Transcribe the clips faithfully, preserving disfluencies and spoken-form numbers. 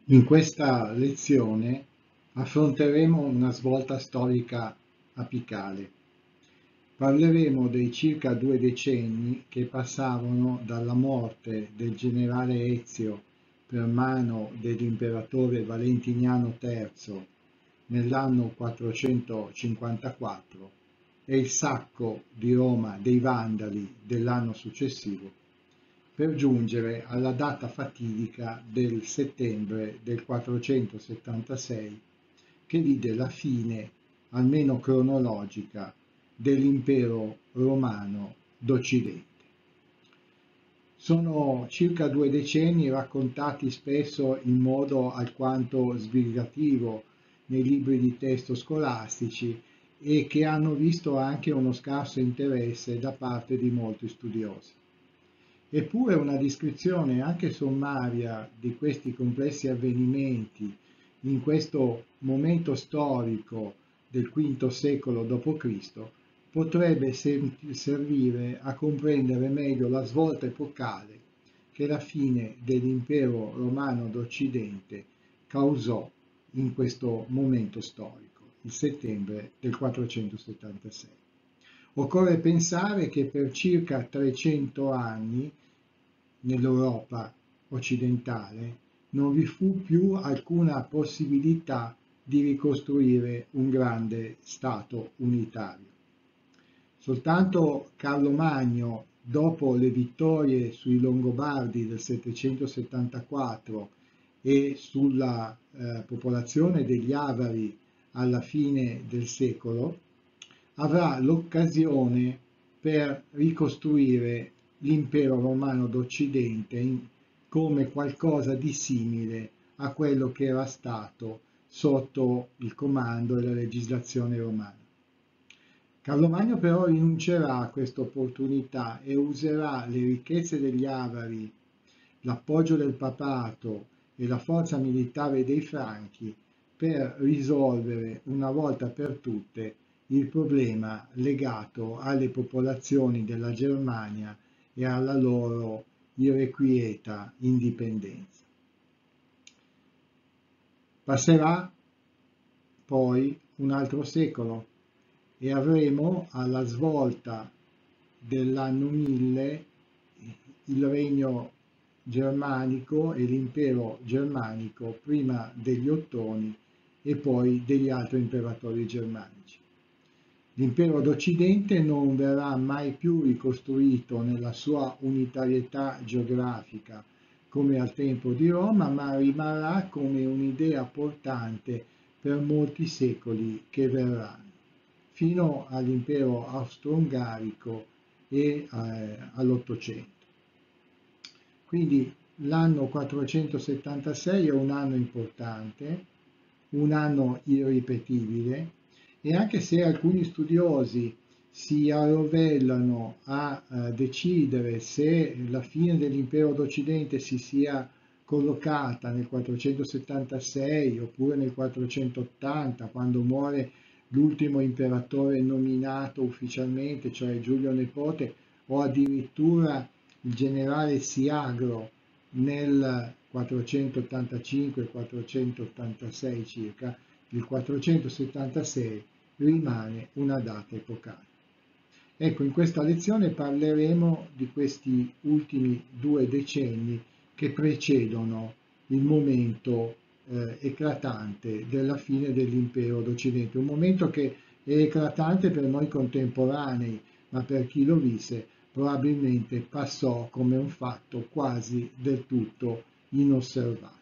In questa lezione affronteremo una svolta storica apicale. Parleremo dei circa due decenni che passavano dalla morte del generale Ezio per mano dell'imperatore Valentiniano terzo nell'anno quattrocentocinquantaquattro e il sacco di Roma dei Vandali dell'anno successivo, per giungere alla data fatidica del settembre del quattrocentosettantasei, che vide la fine, almeno cronologica, dell'impero romano d'Occidente. Sono circa due decenni raccontati spesso in modo alquanto sbrigativo nei libri di testo scolastici e che hanno visto anche uno scarso interesse da parte di molti studiosi. Eppure una descrizione anche sommaria di questi complessi avvenimenti in questo momento storico del quinto secolo dopo Cristo potrebbe servire a comprendere meglio la svolta epocale che la fine dell'impero romano d'Occidente causò in questo momento storico, il settembre del quattrocentosettantasei. Occorre pensare che per circa trecento anni nell'Europa occidentale non vi fu più alcuna possibilità di ricostruire un grande Stato unitario. Soltanto Carlo Magno, dopo le vittorie sui Longobardi del settecentosettantaquattro e sulla eh, popolazione degli Avari alla fine del secolo, avrà l'occasione per ricostruire l'impero romano d'Occidente in, come qualcosa di simile a quello che era stato sotto il comando e la legislazione romana. Carlo Magno però rinuncerà a questa opportunità e userà le ricchezze degli Avari, l'appoggio del papato e la forza militare dei Franchi per risolvere una volta per tutte il problema legato alle popolazioni della Germania e alla loro irrequieta indipendenza. Passerà poi un altro secolo e avremo alla svolta dell'anno mille il regno germanico e l'impero germanico prima degli Ottoni e poi degli altri imperatori germanici. L'impero d'Occidente non verrà mai più ricostruito nella sua unitarietà geografica come al tempo di Roma, ma rimarrà come un'idea portante per molti secoli che verranno, fino all'impero austro-ungarico e eh, all'Ottocento. Quindi l'anno quattrocentosettantasei è un anno importante, un anno irripetibile, e anche se alcuni studiosi si arrovellano a eh, decidere se la fine dell'impero d'Occidente si sia collocata nel quattrocentosettantasei oppure nel quattrocentottanta, quando muore l'ultimo imperatore nominato ufficialmente, cioè Giulio Nepote, o addirittura il generale Siagro nel quattrocentottantacinque quattrocentottantasei circa, il quattrocentosettantasei rimane una data epocale. Ecco, in questa lezione parleremo di questi ultimi due decenni che precedono il momento eh, eclatante della fine dell'impero d'Occidente, un momento che è eclatante per noi contemporanei, ma per chi lo visse probabilmente passò come un fatto quasi del tutto inosservato.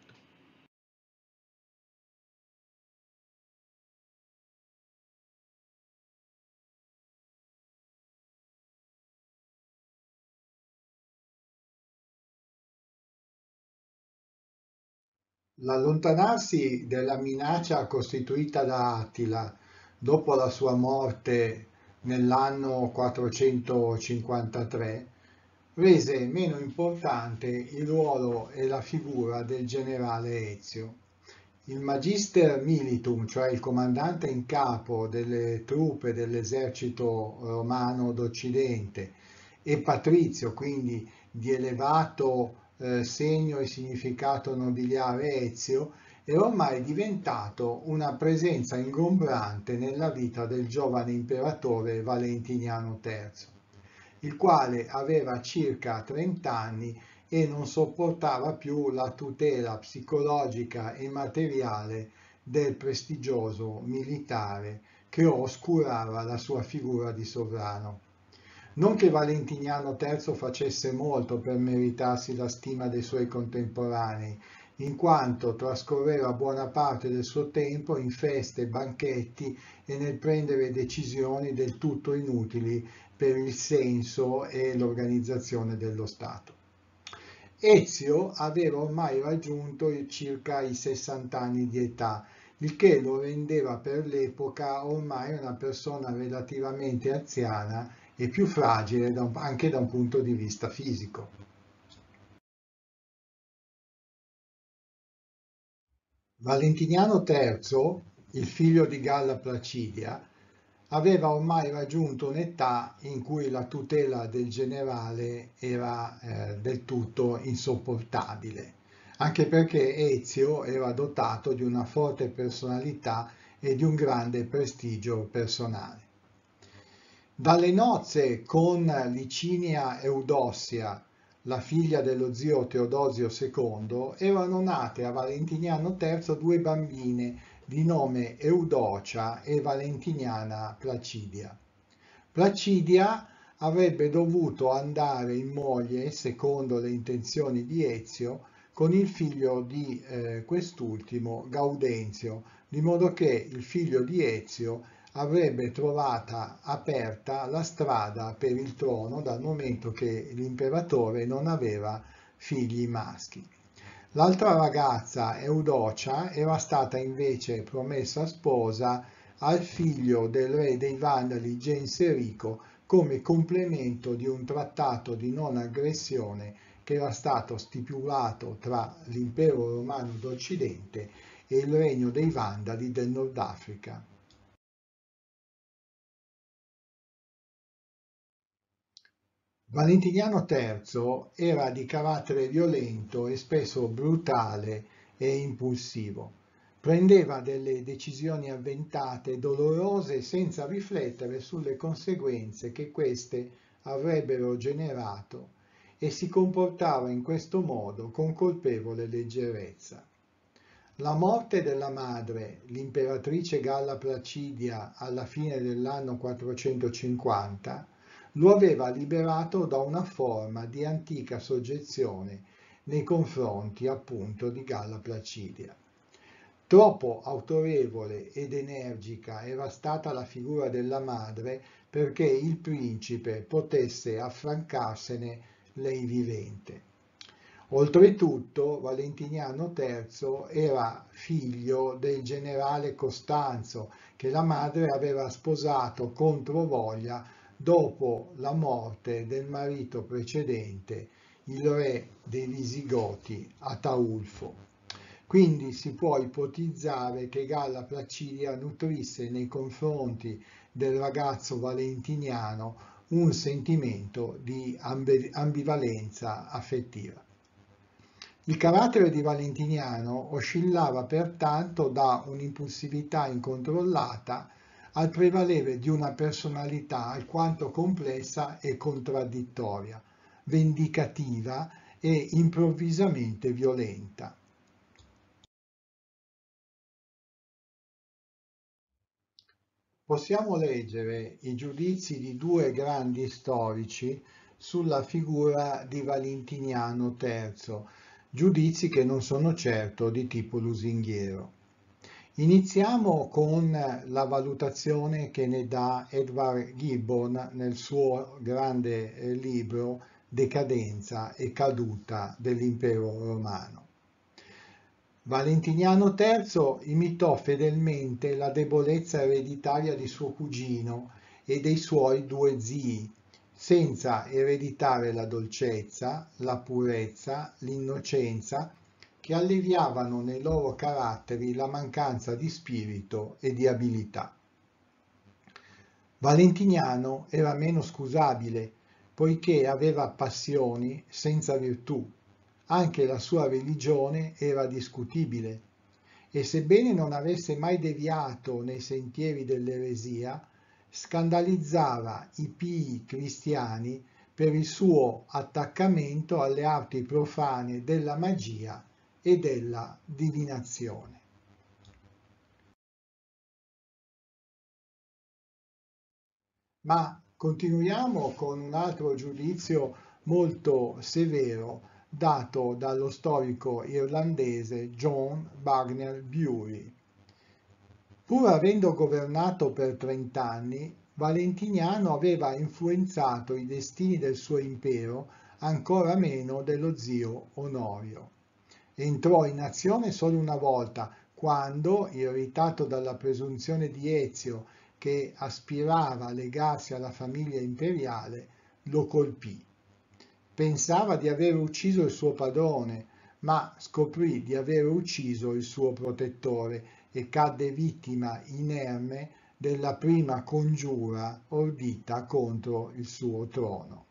L'allontanarsi della minaccia costituita da Attila dopo la sua morte nell'anno quattrocentocinquantatré rese meno importante il ruolo e la figura del generale Ezio. Il Magister Militum, cioè il comandante in capo delle truppe dell'esercito romano d'Occidente, e Patrizio, quindi di elevato eh, segno e significato nobiliare Ezio, era ormai diventato una presenza ingombrante nella vita del giovane imperatore Valentiniano terzo, il quale aveva circa trenta anni e non sopportava più la tutela psicologica e materiale del prestigioso militare che oscurava la sua figura di sovrano. Non che Valentiniano terzo facesse molto per meritarsi la stima dei suoi contemporanei, in quanto trascorreva buona parte del suo tempo in feste, banchetti e nel prendere decisioni del tutto inutili per il senso e l'organizzazione dello Stato. Ezio aveva ormai raggiunto circa i sessanta anni di età, il che lo rendeva per l'epoca ormai una persona relativamente anziana e più fragile da un, anche da un punto di vista fisico. Valentiniano terzo, il figlio di Galla Placidia, aveva ormai raggiunto un'età in cui la tutela del generale era eh, del tutto insopportabile, anche perché Ezio era dotato di una forte personalità e di un grande prestigio personale. Dalle nozze con Licinia Eudossia, la figlia dello zio Teodosio secondo, erano nate a Valentiniano terzo due bambine di nome Eudocia e Valentiniana Placidia. Placidia avrebbe dovuto andare in moglie, secondo le intenzioni di Ezio, con il figlio di eh, quest'ultimo, Gaudenzio, di modo che il figlio di Ezio avrebbe trovata aperta la strada per il trono dal momento che l'imperatore non aveva figli maschi. L'altra ragazza, Eudocia, era stata invece promessa sposa al figlio del re dei Vandali Genserico come complemento di un trattato di non aggressione che era stato stipulato tra l'impero romano d'Occidente e il regno dei Vandali del Nord Africa. Valentiniano terzo era di carattere violento e spesso brutale e impulsivo. Prendeva delle decisioni avventate e dolorose senza riflettere sulle conseguenze che queste avrebbero generato e si comportava in questo modo con colpevole leggerezza. La morte della madre, l'imperatrice Galla Placidia, alla fine dell'anno quattrocentocinquanta, lo aveva liberato da una forma di antica soggezione nei confronti appunto di Galla Placidia. Troppo autorevole ed energica era stata la figura della madre perché il principe potesse affrancarsene lei vivente. Oltretutto, Valentiniano terzo era figlio del generale Costanzo, che la madre aveva sposato contro voglia dopo la morte del marito precedente, il re dei Visigoti, Ataulfo. Quindi si può ipotizzare che Galla Placidia nutrisse nei confronti del ragazzo valentiniano un sentimento di ambivalenza affettiva. Il carattere di Valentiniano oscillava pertanto da un'impulsività incontrollata al prevalere di una personalità alquanto complessa e contraddittoria, vendicativa e improvvisamente violenta. Possiamo leggere i giudizi di due grandi storici sulla figura di Valentiniano terzo, giudizi che non sono certo di tipo lusinghiero. Iniziamo con la valutazione che ne dà Edward Gibbon nel suo grande libro Decadenza e caduta dell'impero romano. Valentiniano terzo imitò fedelmente la debolezza ereditaria di suo cugino e dei suoi due zii, senza ereditare la dolcezza, la purezza, l'innocenza, che alleviavano nei loro caratteri la mancanza di spirito e di abilità. Valentiniano era meno scusabile, poiché aveva passioni senza virtù. Anche la sua religione era discutibile e sebbene non avesse mai deviato nei sentieri dell'eresia, scandalizzava i pii cristiani per il suo attaccamento alle arti profane della magia e della divinazione. Ma continuiamo con un altro giudizio molto severo dato dallo storico irlandese John Wagner Bury. Pur avendo governato per trent'anni, Valentiniano aveva influenzato i destini del suo impero ancora meno dello zio Onorio. Entrò in azione solo una volta, quando, irritato dalla presunzione di Ezio che aspirava a legarsi alla famiglia imperiale, lo colpì. Pensava di aver ucciso il suo padrone, ma scoprì di aver ucciso il suo protettore e cadde vittima inerme della prima congiura ordita contro il suo trono.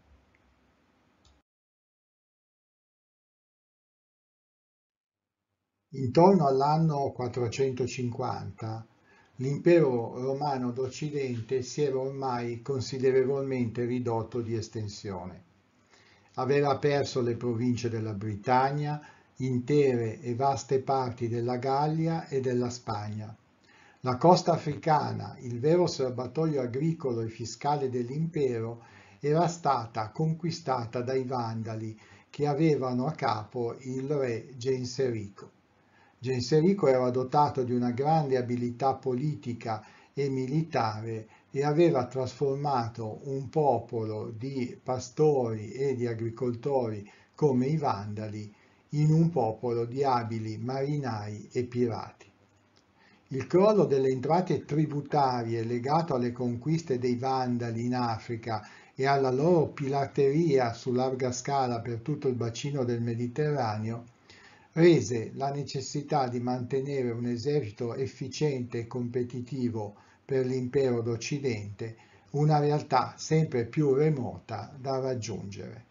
Intorno all'anno quattrocentocinquanta l'impero romano d'Occidente si era ormai considerevolmente ridotto di estensione. Aveva perso le province della Britannia, intere e vaste parti della Gallia e della Spagna. La costa africana, il vero serbatoio agricolo e fiscale dell'impero, era stata conquistata dai Vandali, che avevano a capo il re Genserico. Genserico era dotato di una grande abilità politica e militare e aveva trasformato un popolo di pastori e di agricoltori come i Vandali in un popolo di abili marinai e pirati. Il crollo delle entrate tributarie legato alle conquiste dei Vandali in Africa e alla loro pirateria su larga scala per tutto il bacino del Mediterraneo rese la necessità di mantenere un esercito efficiente e competitivo per l'impero d'Occidente una realtà sempre più remota da raggiungere.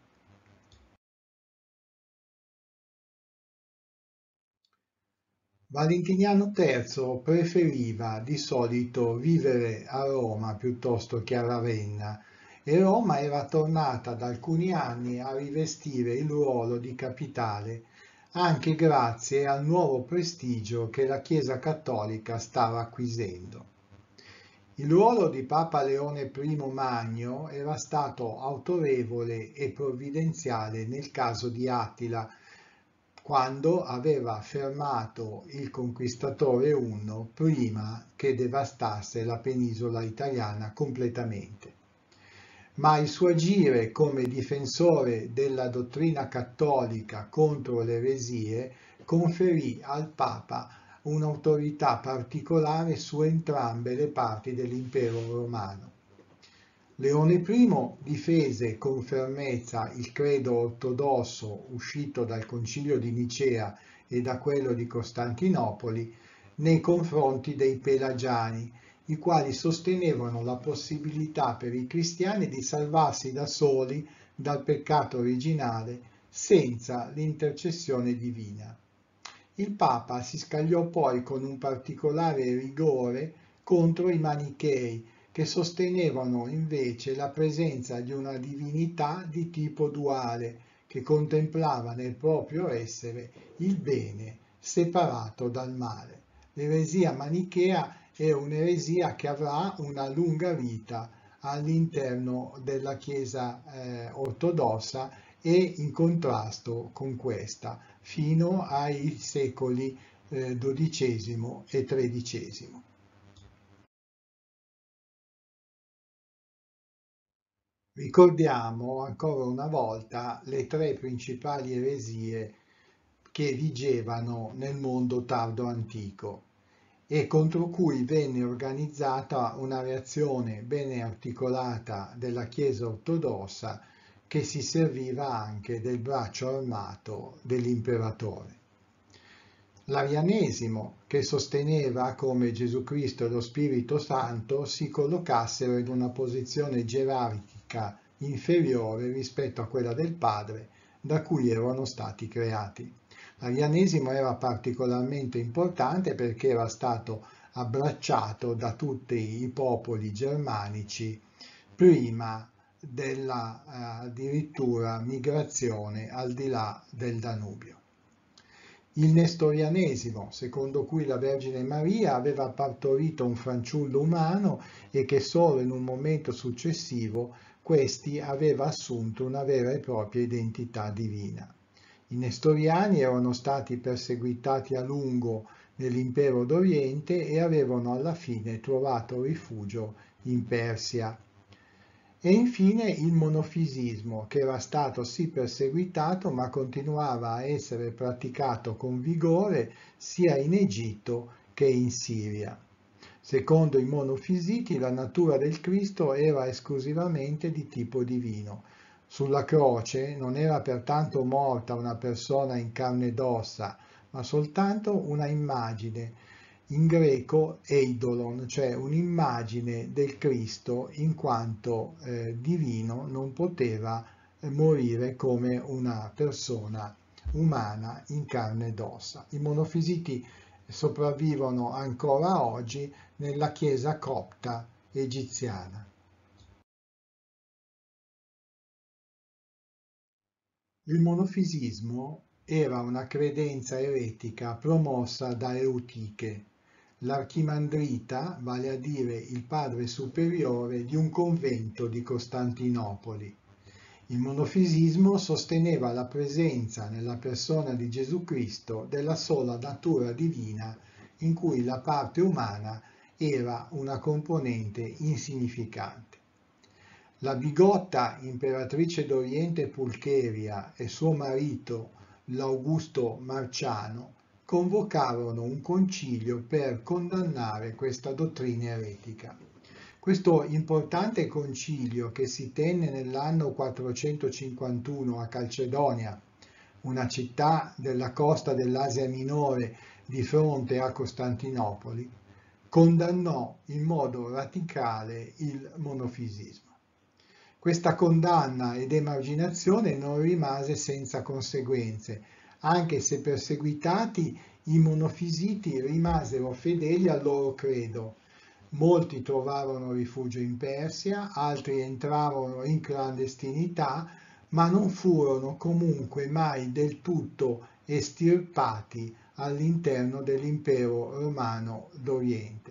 Valentiniano terzo preferiva di solito vivere a Roma piuttosto che a Ravenna e Roma era tornata da alcuni anni a rivestire il ruolo di capitale anche grazie al nuovo prestigio che la Chiesa cattolica stava acquisendo. Il ruolo di Papa Leone I Magno era stato autorevole e provvidenziale nel caso di Attila, quando aveva fermato il conquistatore Unno prima che devastasse la penisola italiana completamente. Ma il suo agire come difensore della dottrina cattolica contro le eresie conferì al Papa un'autorità particolare su entrambe le parti dell'impero romano. Leone I difese con fermezza il credo ortodosso uscito dal Concilio di Nicea e da quello di Costantinopoli nei confronti dei pelagiani, i quali sostenevano la possibilità per i cristiani di salvarsi da soli dal peccato originale senza l'intercessione divina. Il Papa si scagliò poi con un particolare rigore contro i manichei, che sostenevano invece la presenza di una divinità di tipo duale, che contemplava nel proprio essere il bene separato dal male. L'eresia manichea è un'eresia che avrà una lunga vita all'interno della Chiesa eh, ortodossa e in contrasto con questa fino ai secoli eh, dodicesimo e tredicesimo. Ricordiamo ancora una volta le tre principali eresie che vigevano nel mondo tardo antico e contro cui venne organizzata una reazione ben articolata della Chiesa ortodossa che si serviva anche del braccio armato dell'imperatore. L'arianesimo, che sosteneva come Gesù Cristo e lo Spirito Santo si collocassero in una posizione gerarchica inferiore rispetto a quella del Padre, da cui erano stati creati. L'arianesimo era particolarmente importante perché era stato abbracciato da tutti i popoli germanici prima della eh, addirittura migrazione al di là del Danubio. Il nestorianesimo, secondo cui la Vergine Maria aveva partorito un fanciullo umano e che solo in un momento successivo questi aveva assunto una vera e propria identità divina. I nestoriani erano stati perseguitati a lungo nell'impero d'Oriente e avevano alla fine trovato rifugio in Persia. E infine il monofisismo, che era stato sì perseguitato ma continuava a essere praticato con vigore sia in Egitto che in Siria. Secondo i monofisiti la natura del Cristo era esclusivamente di tipo divino. Sulla croce non era pertanto morta una persona in carne ed ossa, ma soltanto una immagine, in greco eidolon, cioè un'immagine del Cristo in quanto eh, divino non poteva eh, morire come una persona umana in carne ed ossa. I monofisiti sopravvivono ancora oggi nella chiesa copta egiziana. Il monofisismo era una credenza eretica promossa da Eutiche, l'archimandrita, vale a dire il padre superiore di un convento di Costantinopoli. Il monofisismo sosteneva la presenza nella persona di Gesù Cristo della sola natura divina in cui la parte umana era una componente insignificante. La bigotta imperatrice d'Oriente Pulcheria e suo marito, l'Augusto Marciano, convocarono un concilio per condannare questa dottrina eretica. Questo importante concilio, che si tenne nell'anno quattrocentocinquantuno a Calcedonia, una città della costa dell'Asia Minore di fronte a Costantinopoli, condannò in modo radicale il monofisismo. Questa condanna ed emarginazione non rimase senza conseguenze, anche se perseguitati i monofisiti rimasero fedeli al loro credo. Molti trovarono rifugio in Persia, altri entrarono in clandestinità, ma non furono comunque mai del tutto estirpati all'interno dell'impero romano d'Oriente.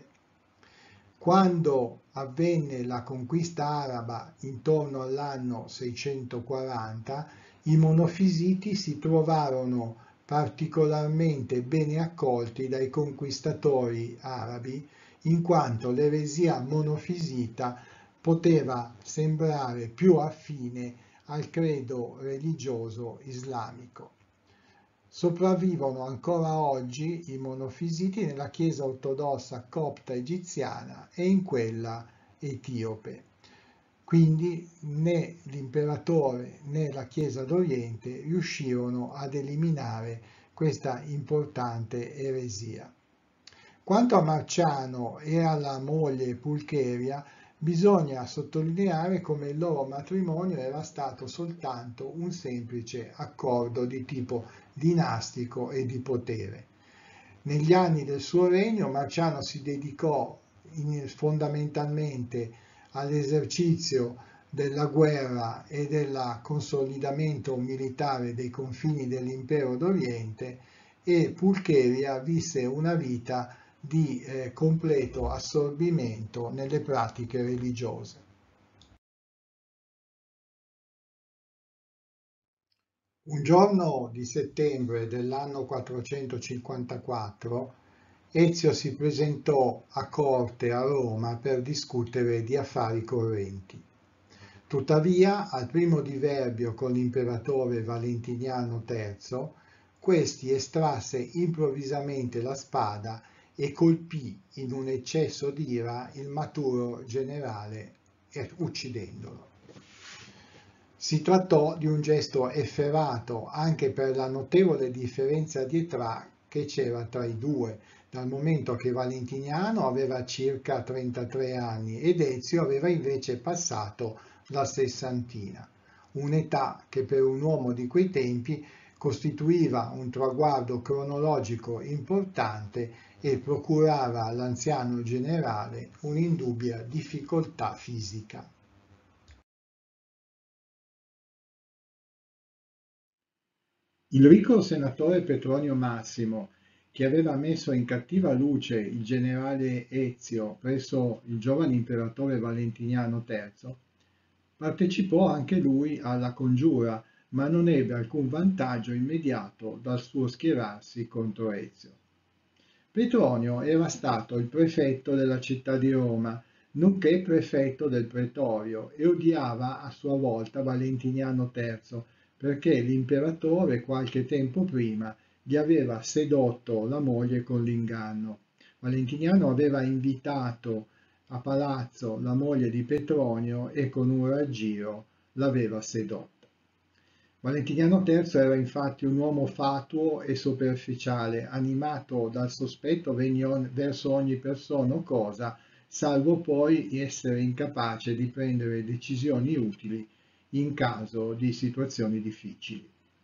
Quando avvenne la conquista araba intorno all'anno seicentoquaranta, i monofisiti si trovarono particolarmente bene accolti dai conquistatori arabi, in quanto l'eresia monofisita poteva sembrare più affine al credo religioso islamico. Sopravvivono ancora oggi i monofisiti nella Chiesa ortodossa copta egiziana e in quella etiope. Quindi né l'imperatore né la Chiesa d'Oriente riuscirono ad eliminare questa importante eresia. Quanto a Marciano e alla moglie Pulcheria, bisogna sottolineare come il loro matrimonio era stato soltanto un semplice accordo di tipo dinastico e di potere. Negli anni del suo regno Marciano si dedicò in, fondamentalmente all'esercizio della guerra e del consolidamento militare dei confini dell'impero d'Oriente e Pulcheria visse una vita di eh, completo assorbimento nelle pratiche religiose. Un giorno di settembre dell'anno quattrocentocinquantaquattro Ezio si presentò a corte a Roma per discutere di affari correnti. Tuttavia, al primo diverbio con l'imperatore Valentiniano terzo, questi estrasse improvvisamente la spada e colpì in un eccesso d'ira il maturo generale uccidendolo. Si trattò di un gesto efferato anche per la notevole differenza di età che c'era tra i due, dal momento che Valentiniano aveva circa trentatré anni ed Ezio aveva invece passato la sessantina. un'età che per un uomo di quei tempi costituiva un traguardo cronologico importante e procurava all'anziano generale un'indubbia difficoltà fisica. Il ricco senatore Petronio Massimo, che aveva messo in cattiva luce il generale Ezio presso il giovane imperatore Valentiniano terzo, partecipò anche lui alla congiura, ma non ebbe alcun vantaggio immediato dal suo schierarsi contro Ezio. Petronio era stato il prefetto della città di Roma, nonché prefetto del Pretorio, e odiava a sua volta Valentiniano terzo, perché l'imperatore qualche tempo prima gli aveva sedotto la moglie con l'inganno. Valentiniano aveva invitato a palazzo la moglie di Petronio e con un raggiro l'aveva sedotta. Valentiniano terzo era infatti un uomo fatuo e superficiale, animato dal sospetto verso ogni persona o cosa, salvo poi essere incapace di prendere decisioni utili in caso di situazioni difficili.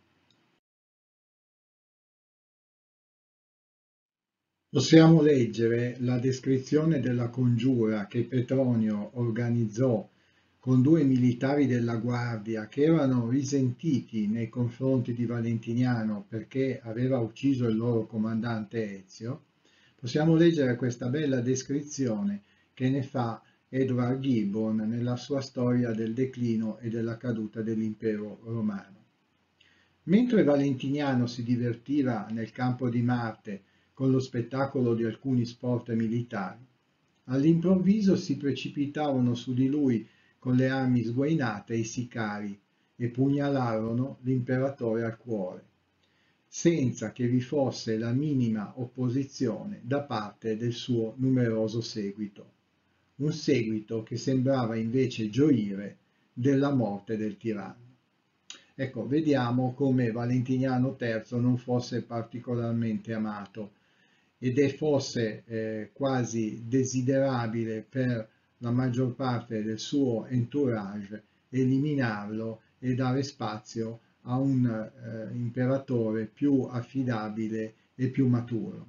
Possiamo leggere la descrizione della congiura che Petronio organizzò con due militari della guardia che erano risentiti nei confronti di Valentiniano perché aveva ucciso il loro comandante Ezio. Possiamo leggere questa bella descrizione che ne fa Edward Gibbon nella sua storia del declino e della caduta dell'impero romano. Mentre Valentiniano si divertiva nel campo di Marte con lo spettacolo di alcuni sport militari, all'improvviso si precipitarono su di lui con le armi sguainate i sicari e pugnalarono l'imperatore al cuore, senza che vi fosse la minima opposizione da parte del suo numeroso seguito, un seguito che sembrava invece gioire della morte del tiranno. Ecco, vediamo come Valentiniano terzo non fosse particolarmente amato ed è fosse eh, quasi desiderabile per la maggior parte del suo entourage eliminarlo e dare spazio a un eh, imperatore più affidabile e più maturo.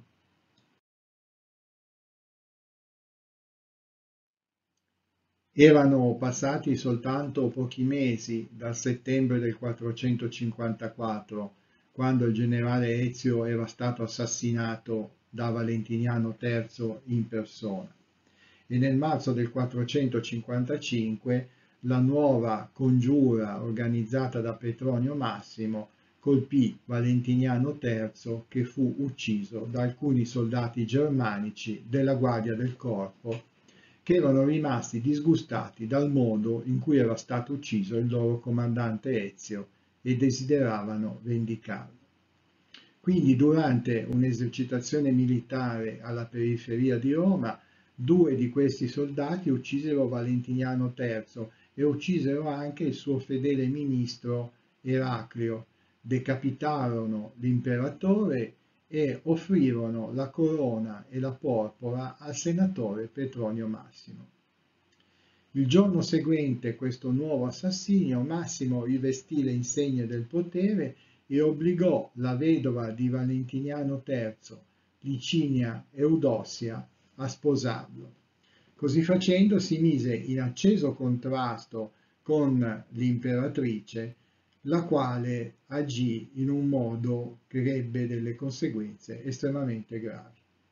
Erano passati soltanto pochi mesi dal settembre del quattrocentocinquantaquattro, quando il generale Ezio era stato assassinato da Valentiniano terzo in persona, e nel marzo del quattrocentocinquantacinque la nuova congiura organizzata da Petronio Massimo colpì Valentiniano terzo, che fu ucciso da alcuni soldati germanici della Guardia del Corpo che erano rimasti disgustati dal modo in cui era stato ucciso il loro comandante Ezio e desideravano vendicarlo. Quindi durante un'esercitazione militare alla periferia di Roma, due di questi soldati uccisero Valentiniano terzo e uccisero anche il suo fedele ministro Eraclio, decapitarono l'imperatore e offrirono la corona e la porpora al senatore Petronio Massimo. Il giorno seguente questo nuovo assassinio, Massimo rivestì le insegne del potere e obbligò la vedova di Valentiniano terzo, Licinia Eudossia, a sposarlo. Così facendo si mise in acceso contrasto con l'imperatrice, la quale agì in un modo che ebbe delle conseguenze estremamente gravi.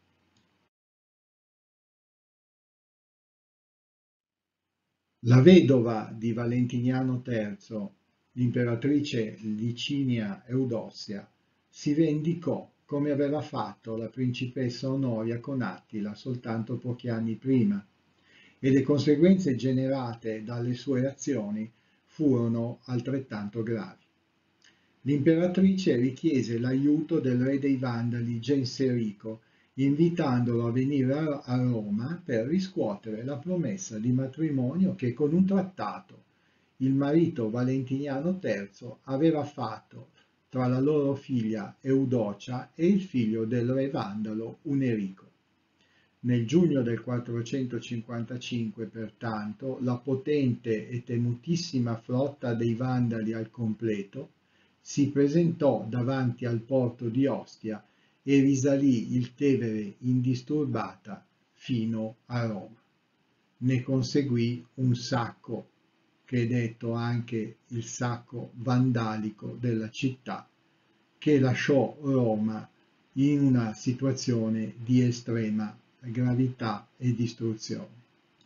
La vedova di Valentiniano terzo, l'imperatrice Licinia Eudossia, si vendicò come aveva fatto la principessa Onoria con Attila soltanto pochi anni prima, e le conseguenze generate dalle sue azioni furono altrettanto gravi. L'imperatrice richiese l'aiuto del re dei Vandali Genserico, invitandolo a venire a Roma per riscuotere la promessa di matrimonio che con un trattato il marito Valentiniano terzo aveva fatto tra la loro figlia Eudocia e il figlio del re Vandalo Unerico. Nel giugno del quattrocentocinquantacinque, pertanto, la potente e temutissima flotta dei Vandali al completo si presentò davanti al porto di Ostia e risalì il Tevere indisturbata fino a Roma. Ne conseguì un sacco, che è detto anche il sacco vandalico della città, che lasciò Roma in una situazione di estrema gravità e distruzione.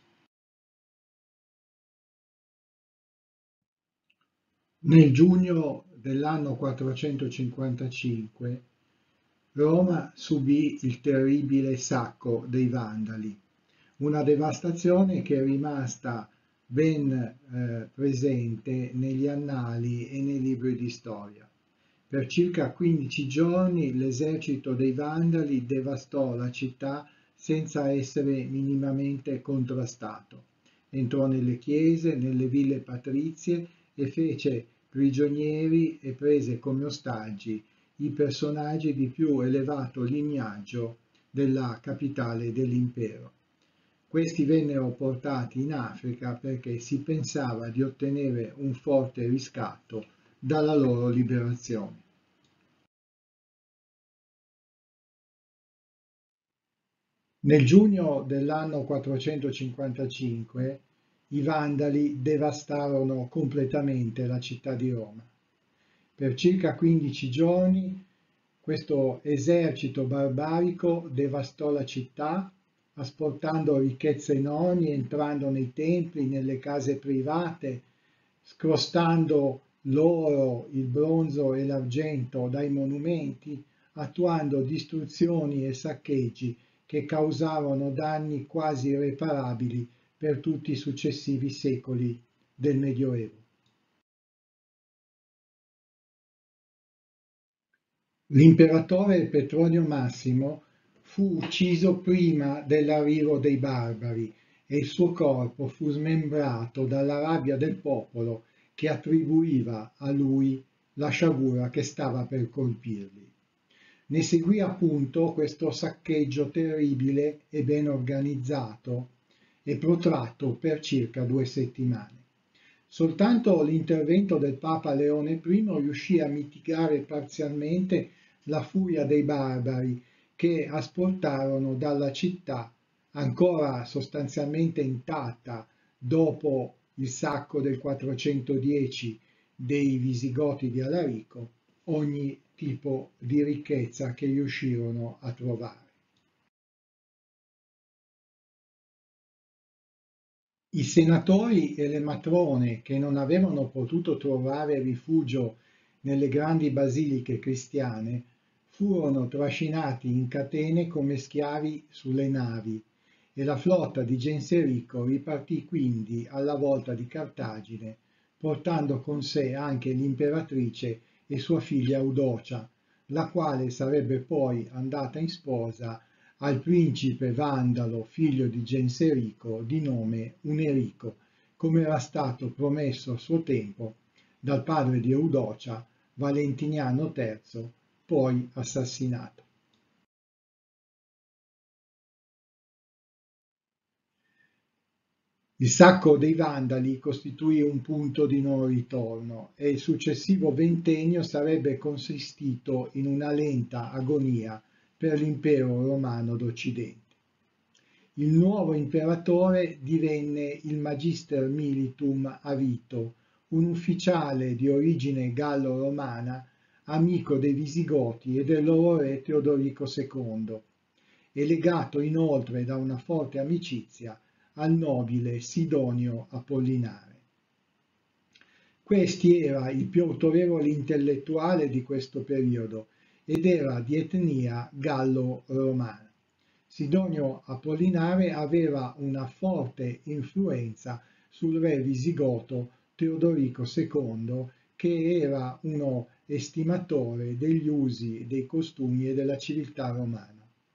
Nel giugno dell'anno quattrocentocinquantacinque Roma subì il terribile sacco dei Vandali, una devastazione che è rimasta ben eh, presente negli annali e nei libri di storia. Per circa quindici giorni l'esercito dei Vandali devastò la città senza essere minimamente contrastato. Entrò nelle chiese, nelle ville patrizie e fece prigionieri e prese come ostaggi i personaggi di più elevato lignaggio della capitale dell'impero. Questi vennero portati in Africa perché si pensava di ottenere un forte riscatto dalla loro liberazione. Nel giugno dell'anno quattrocentocinquantacinque i Vandali devastarono completamente la città di Roma. Per circa quindici giorni questo esercito barbarico devastò la città, asportando ricchezze enormi, entrando nei templi, nelle case private, scrostando l'oro, il bronzo e l'argento dai monumenti, attuando distruzioni e saccheggi che causarono danni quasi irreparabili per tutti i successivi secoli del Medioevo. L'imperatore Petronio Massimo fu ucciso prima dell'arrivo dei barbari e il suo corpo fu smembrato dalla rabbia del popolo che attribuiva a lui la sciagura che stava per colpirli. Ne seguì appunto questo saccheggio terribile e ben organizzato e protratto per circa due settimane. Soltanto l'intervento del Papa Leone primo riuscì a mitigare parzialmente la furia dei barbari che asportarono dalla città, ancora sostanzialmente intatta dopo il sacco del quattrocentodieci dei Visigoti di Alarico, ogni tipo di ricchezza che riuscirono a trovare. I senatori e le matrone che non avevano potuto trovare rifugio nelle grandi basiliche cristiane furono trascinati in catene come schiavi sulle navi e la flotta di Genserico ripartì quindi alla volta di Cartagine, portando con sé anche l'imperatrice e sua figlia Eudocia, la quale sarebbe poi andata in sposa al principe vandalo figlio di Genserico di nome Unerico, come era stato promesso a suo tempo dal padre di Eudocia, Valentiniano terzo, poi assassinato. Il sacco dei Vandali costituì un punto di non ritorno e il successivo ventennio sarebbe consistito in una lenta agonia per l'impero romano d'Occidente. Il nuovo imperatore divenne il Magister Militum Avito, un ufficiale di origine gallo-romana, amico dei Visigoti e del loro re Teodorico secondo, e legato inoltre da una forte amicizia al nobile Sidonio Apollinare. Questi era il più autorevole intellettuale di questo periodo ed era di etnia gallo-romana. Sidonio Apollinare aveva una forte influenza sul re visigoto Teodorico secondo, che era uno estimatore degli usi, dei costumi e della civiltà romana.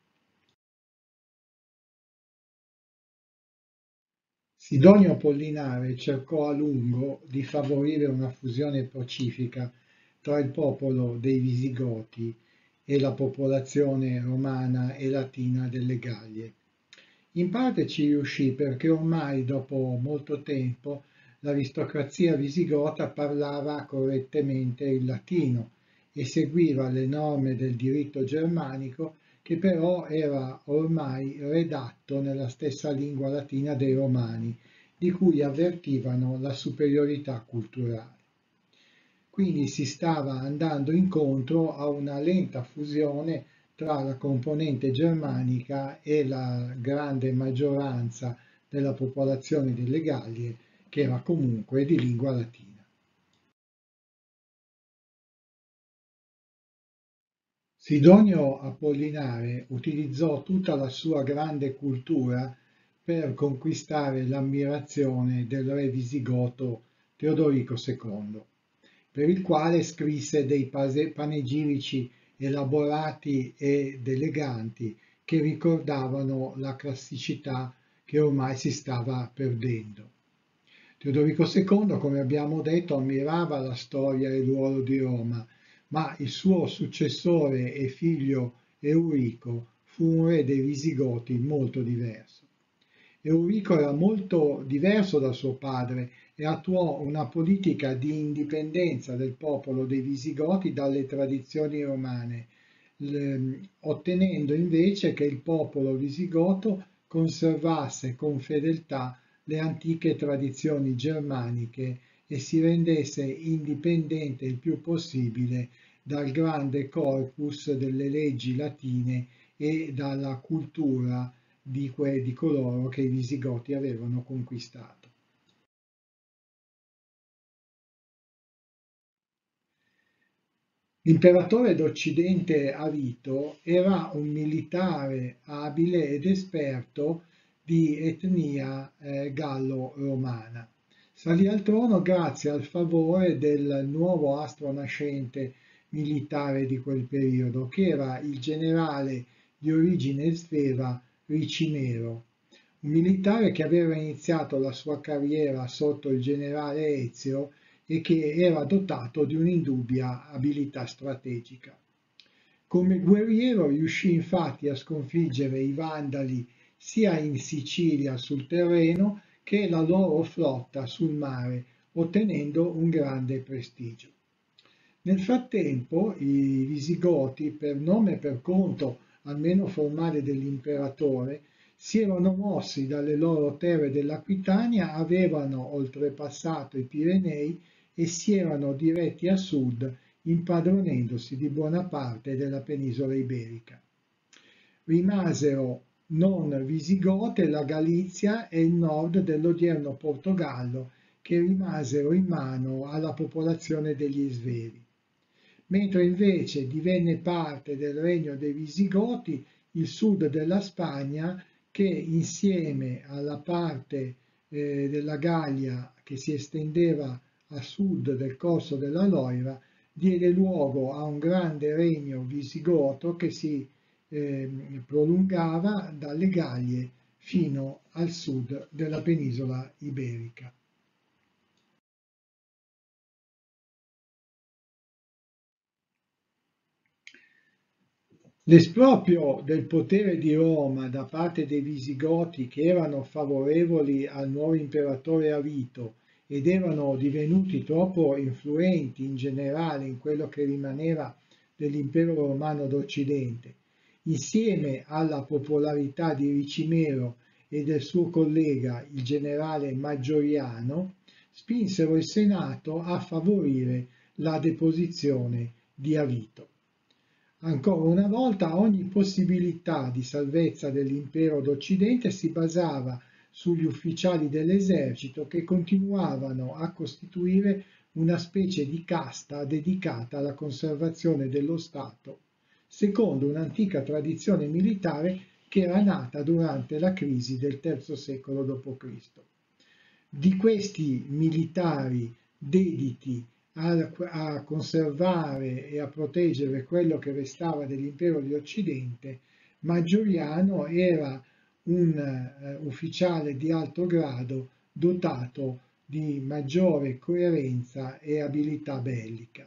Sidonio Apollinare cercò a lungo di favorire una fusione pacifica tra il popolo dei Visigoti e la popolazione romana e latina delle Gallie. In parte ci riuscì perché ormai dopo molto tempo l'aristocrazia visigota parlava correttamente il latino e seguiva le norme del diritto germanico che però era ormai redatto nella stessa lingua latina dei romani, di cui avvertivano la superiorità culturale. Quindi si stava andando incontro a una lenta fusione tra la componente germanica e la grande maggioranza della popolazione delle Gallie, che era comunque di lingua latina. Sidonio Apollinare utilizzò tutta la sua grande cultura per conquistare l'ammirazione del re visigoto Teodorico secondo, per il quale scrisse dei panegirici elaborati ed eleganti che ricordavano la classicità che ormai si stava perdendo. Teodorico secondo, come abbiamo detto, ammirava la storia e il ruolo di Roma, ma il suo successore e figlio Eurico fu un re dei Visigoti molto diverso. Eurico era molto diverso da suo padre e attuò una politica di indipendenza del popolo dei Visigoti dalle tradizioni romane, ottenendo invece che il popolo visigoto conservasse con fedeltà le antiche tradizioni germaniche e si rendesse indipendente il più possibile dal grande corpus delle leggi latine e dalla cultura di, que, di coloro che i Visigoti avevano conquistato. L'imperatore d'Occidente Avito era un militare abile ed esperto di etnia eh, gallo-romana. Salì al trono grazie al favore del nuovo astro nascente militare di quel periodo, che era il generale di origine sveva Ricimero, un militare che aveva iniziato la sua carriera sotto il generale Ezio e che era dotato di un'indubbia abilità strategica. Come guerriero riuscì infatti a sconfiggere i Vandali sia in Sicilia sul terreno che la loro flotta sul mare, ottenendo un grande prestigio. Nel frattempo i Visigoti, per nome e per conto almeno formale dell'imperatore, si erano mossi dalle loro terre dell'Aquitania, avevano oltrepassato i Pirenei e si erano diretti a sud, impadronendosi di buona parte della penisola iberica. Rimasero non visigote la Galizia e il nord dell'odierno Portogallo, che rimasero in mano alla popolazione degli Svevi, mentre invece divenne parte del regno dei Visigoti il sud della Spagna, che insieme alla parte eh, della Gallia che si estendeva a sud del corso della Loira, diede luogo a un grande regno visigoto che si eh, prolungava dalle Gallie fino al sud della penisola iberica. L'esproprio del potere di Roma da parte dei Visigoti, che erano favorevoli al nuovo imperatore Avito ed erano divenuti troppo influenti in generale in quello che rimaneva dell'impero romano d'Occidente, insieme alla popolarità di Ricimero e del suo collega, il generale Maggioriano, spinsero il Senato a favorire la deposizione di Avito. Ancora una volta ogni possibilità di salvezza dell'impero d'Occidente si basava sugli ufficiali dell'esercito che continuavano a costituire una specie di casta dedicata alla conservazione dello Stato, secondo un'antica tradizione militare che era nata durante la crisi del terzo secolo dopo Cristo. Di questi militari dediti a, a conservare e a proteggere quello che restava dell'impero di Occidente, Maggioriano era un uh, ufficiale di alto grado dotato di maggiore coerenza e abilità bellica.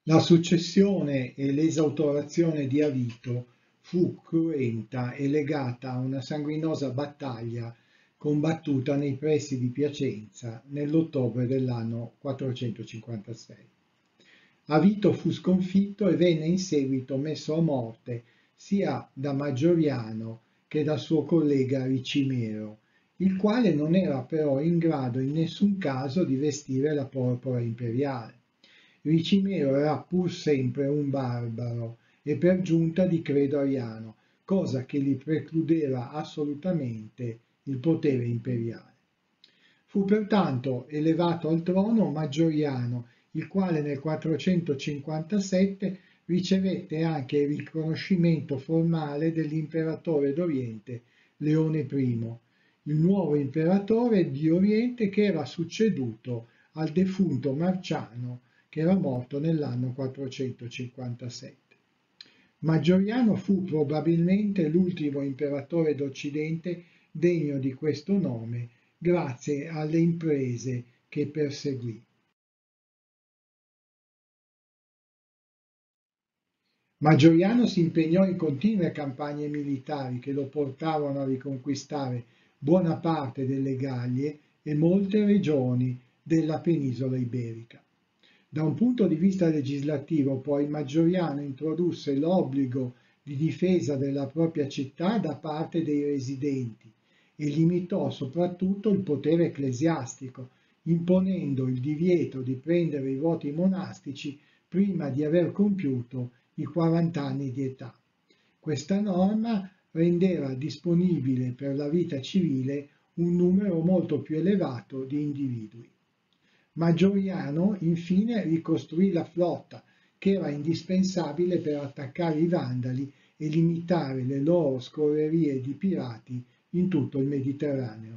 La successione e l'esautorazione di Avito fu cruenta e legata a una sanguinosa battaglia combattuta nei pressi di Piacenza nell'ottobre dell'anno quattrocentocinquantasei. Avito fu sconfitto e venne in seguito messo a morte sia da Maggioriano che da suo collega Ricimero, il quale non era però in grado in nessun caso di vestire la porpora imperiale. Ricimero era pur sempre un barbaro e per giunta di credo ariano, cosa che gli precludeva assolutamente il potere imperiale. Fu pertanto elevato al trono Maggioriano, il quale nel quattrocentocinquantasette ricevette anche il riconoscimento formale dell'imperatore d'Oriente Leone I, il nuovo imperatore di Oriente che era succeduto al defunto Marciano che era morto nell'anno quattrocentocinquantasette. Maggioriano fu probabilmente l'ultimo imperatore d'Occidente degno di questo nome grazie alle imprese che perseguì. Maggioriano si impegnò in continue campagne militari che lo portarono a riconquistare buona parte delle Gallie e molte regioni della penisola iberica. Da un punto di vista legislativo, poi, Maggioriano introdusse l'obbligo di difesa della propria città da parte dei residenti e limitò soprattutto il potere ecclesiastico, imponendo il divieto di prendere i voti monastici prima di aver compiuto i quaranta anni di età. Questa norma rendeva disponibile per la vita civile un numero molto più elevato di individui. Maggioriano infine ricostruì la flotta, che era indispensabile per attaccare i Vandali e limitare le loro scorrerie di pirati in tutto il Mediterraneo.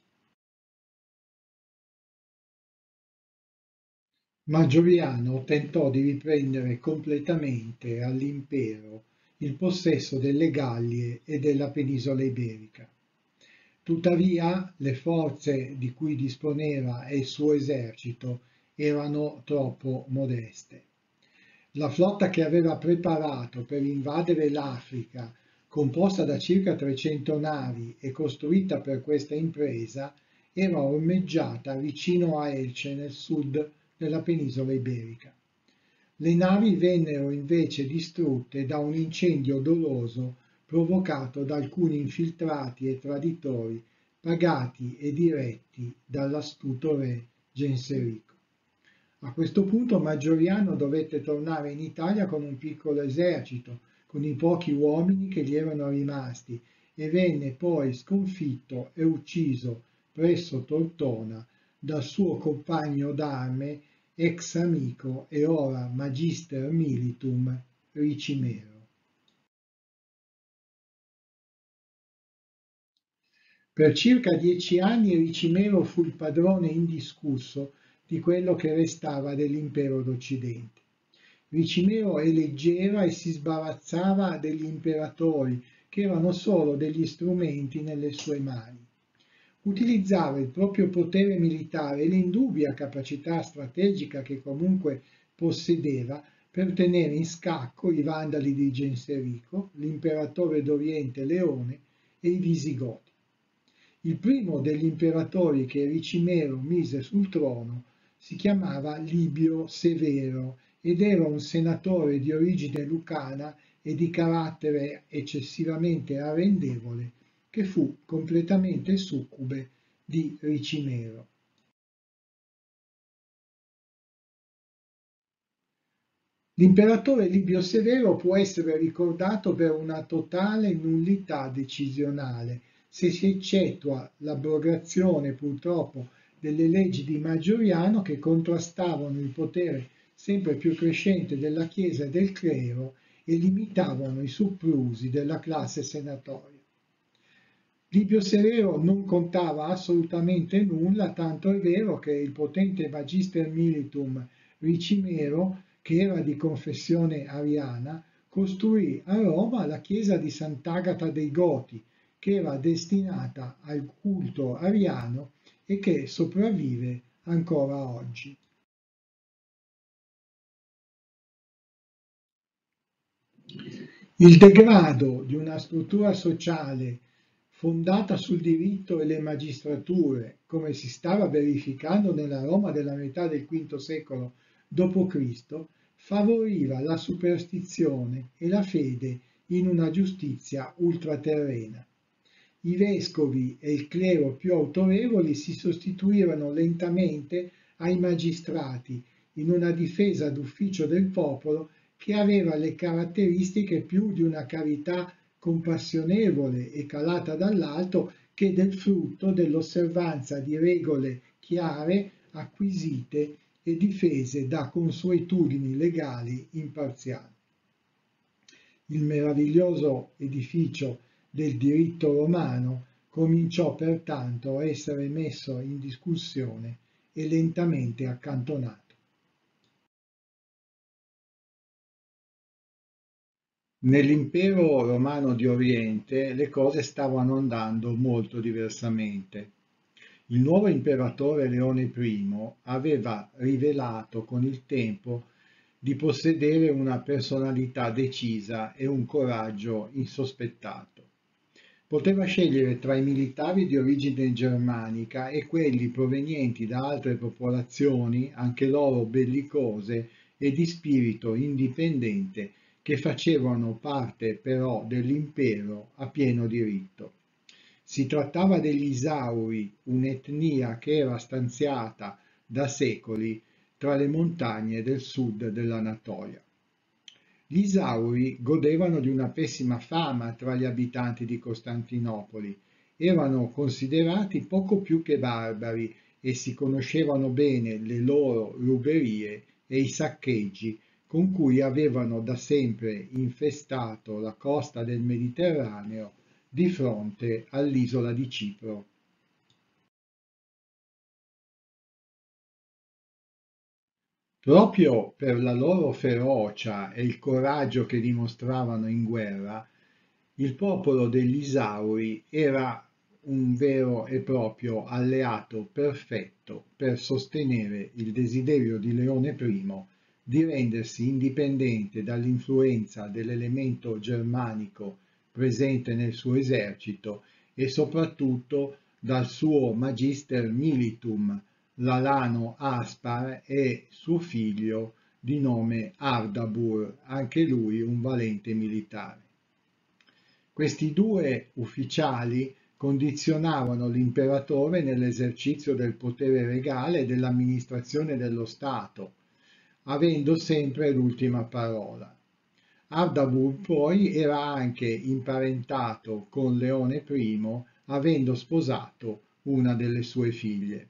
Maggioriano tentò di riprendere completamente all'impero il possesso delle Gallie e della penisola iberica. Tuttavia, le forze di cui disponeva e il suo esercito erano troppo modeste. La flotta che aveva preparato per invadere l'Africa, composta da circa trecento navi e costruita per questa impresa, era ormeggiata vicino a Elce nel sud della penisola iberica. Le navi vennero invece distrutte da un incendio doloso provocato da alcuni infiltrati e traditori pagati e diretti dall'astuto re Genserico. A questo punto Maggioriano dovette tornare in Italia con un piccolo esercito, con i pochi uomini che gli erano rimasti, e venne poi sconfitto e ucciso presso Tortona dal suo compagno d'arme, ex amico e ora magister militum Ricimero. Per circa dieci anni Ricimero fu il padrone indiscusso di quello che restava dell'impero d'Occidente. Ricimero eleggeva e si sbarazzava degli imperatori, che erano solo degli strumenti nelle sue mani. Utilizzava il proprio potere militare e l'indubbia capacità strategica che comunque possedeva per tenere in scacco i Vandali di Genserico, l'imperatore d'Oriente Leone e i Visigoti. Il primo degli imperatori che Ricimero mise sul trono si chiamava Libio Severo ed era un senatore di origine lucana e di carattere eccessivamente arrendevole, che fu completamente succube di Ricimero. L'imperatore Libio Severo può essere ricordato per una totale nullità decisionale, se si eccettua l'abrogazione purtroppo delle leggi di Maggioriano che contrastavano il potere sempre più crescente della Chiesa e del clero e limitavano i soprusi della classe senatoria. Livio Severo non contava assolutamente nulla, tanto è vero che il potente Magister Militum Ricimero, che era di confessione ariana, costruì a Roma la chiesa di Sant'Agata dei Goti, che era destinata al culto ariano e che sopravvive ancora oggi. Il degrado di una struttura sociale fondata sul diritto e le magistrature, come si stava verificando nella Roma della metà del quinto secolo dopo Cristo, favoriva la superstizione e la fede in una giustizia ultraterrena. I vescovi e il clero più autorevoli si sostituivano lentamente ai magistrati in una difesa d'ufficio del popolo che aveva le caratteristiche più di una carità compassionevole e calata dall'alto che del frutto dell'osservanza di regole chiare, acquisite e difese da consuetudini legali imparziali. Il meraviglioso edificio del diritto romano cominciò pertanto a essere messo in discussione e lentamente accantonato. Nell'impero romano di Oriente le cose stavano andando molto diversamente. Il nuovo imperatore Leone primo aveva rivelato con il tempo di possedere una personalità decisa e un coraggio insospettato. Poteva scegliere tra i militari di origine germanica e quelli provenienti da altre popolazioni, anche loro bellicose e di spirito indipendente, che facevano parte però dell'impero a pieno diritto. Si trattava degli Isauri, un'etnia che era stanziata da secoli tra le montagne del sud dell'Anatolia. Gli Isauri godevano di una pessima fama tra gli abitanti di Costantinopoli, erano considerati poco più che barbari e si conoscevano bene le loro ruberie e i saccheggi con cui avevano da sempre infestato la costa del Mediterraneo di fronte all'isola di Cipro. Proprio per la loro ferocia e il coraggio che dimostravano in guerra, il popolo degli Isauri era un vero e proprio alleato perfetto per sostenere il desiderio di Leone primo di rendersi indipendente dall'influenza dell'elemento germanico presente nel suo esercito e soprattutto dal suo magister militum, l'alano Aspar e suo figlio di nome Ardabur, anche lui un valente militare. Questi due ufficiali condizionavano l'imperatore nell'esercizio del potere regale e dell'amministrazione dello Stato, avendo sempre l'ultima parola. Ardabur poi era anche imparentato con Leone primo, avendo sposato una delle sue figlie.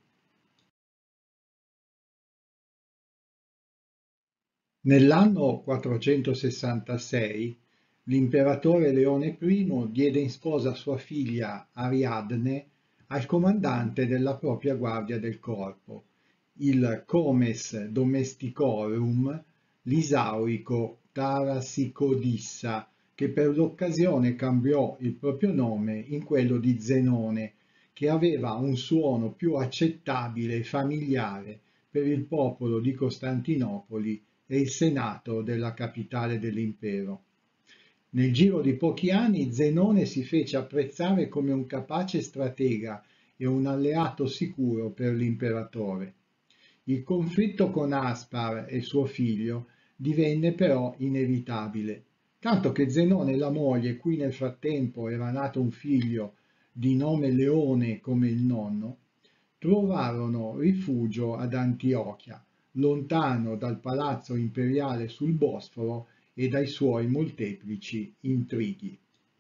Nell'anno quattrocentosessantasei l'imperatore Leone primo diede in sposa sua figlia Ariadne al comandante della propria guardia del corpo, il comes domesticorum l'Isaurico Tarasicodissa, che per l'occasione cambiò il proprio nome in quello di Zenone, che aveva un suono più accettabile e familiare per il popolo di Costantinopoli e il senato della capitale dell'impero. Nel giro di pochi anni Zenone si fece apprezzare come un capace stratega e un alleato sicuro per l'imperatore. Il conflitto con Aspar e suo figlio divenne però inevitabile, tanto che Zenone e la moglie, cui nel frattempo era nato un figlio di nome Leone come il nonno, trovarono rifugio ad Antiochia, lontano dal palazzo imperiale sul Bosforo e dai suoi molteplici intrighi.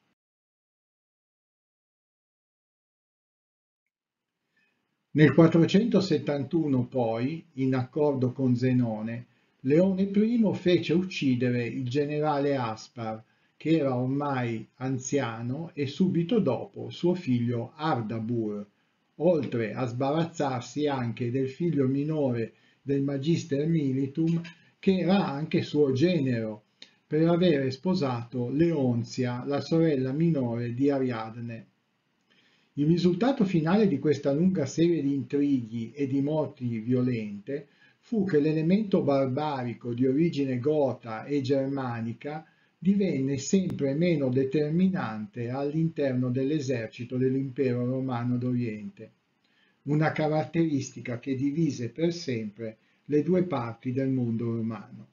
Nel quattrocentosettantuno poi, in accordo con Zenone, Leone primo fece uccidere il generale Aspar, che era ormai anziano, e subito dopo suo figlio Ardabur, oltre a sbarazzarsi anche del figlio minore del Magister Militum, che era anche suo genero, per avere sposato Leonzia, la sorella minore di Ariadne. Il risultato finale di questa lunga serie di intrighi e di morti violente fu che l'elemento barbarico di origine gota e germanica divenne sempre meno determinante all'interno dell'esercito dell'impero romano d'Oriente, una caratteristica che divise per sempre le due parti del mondo romano.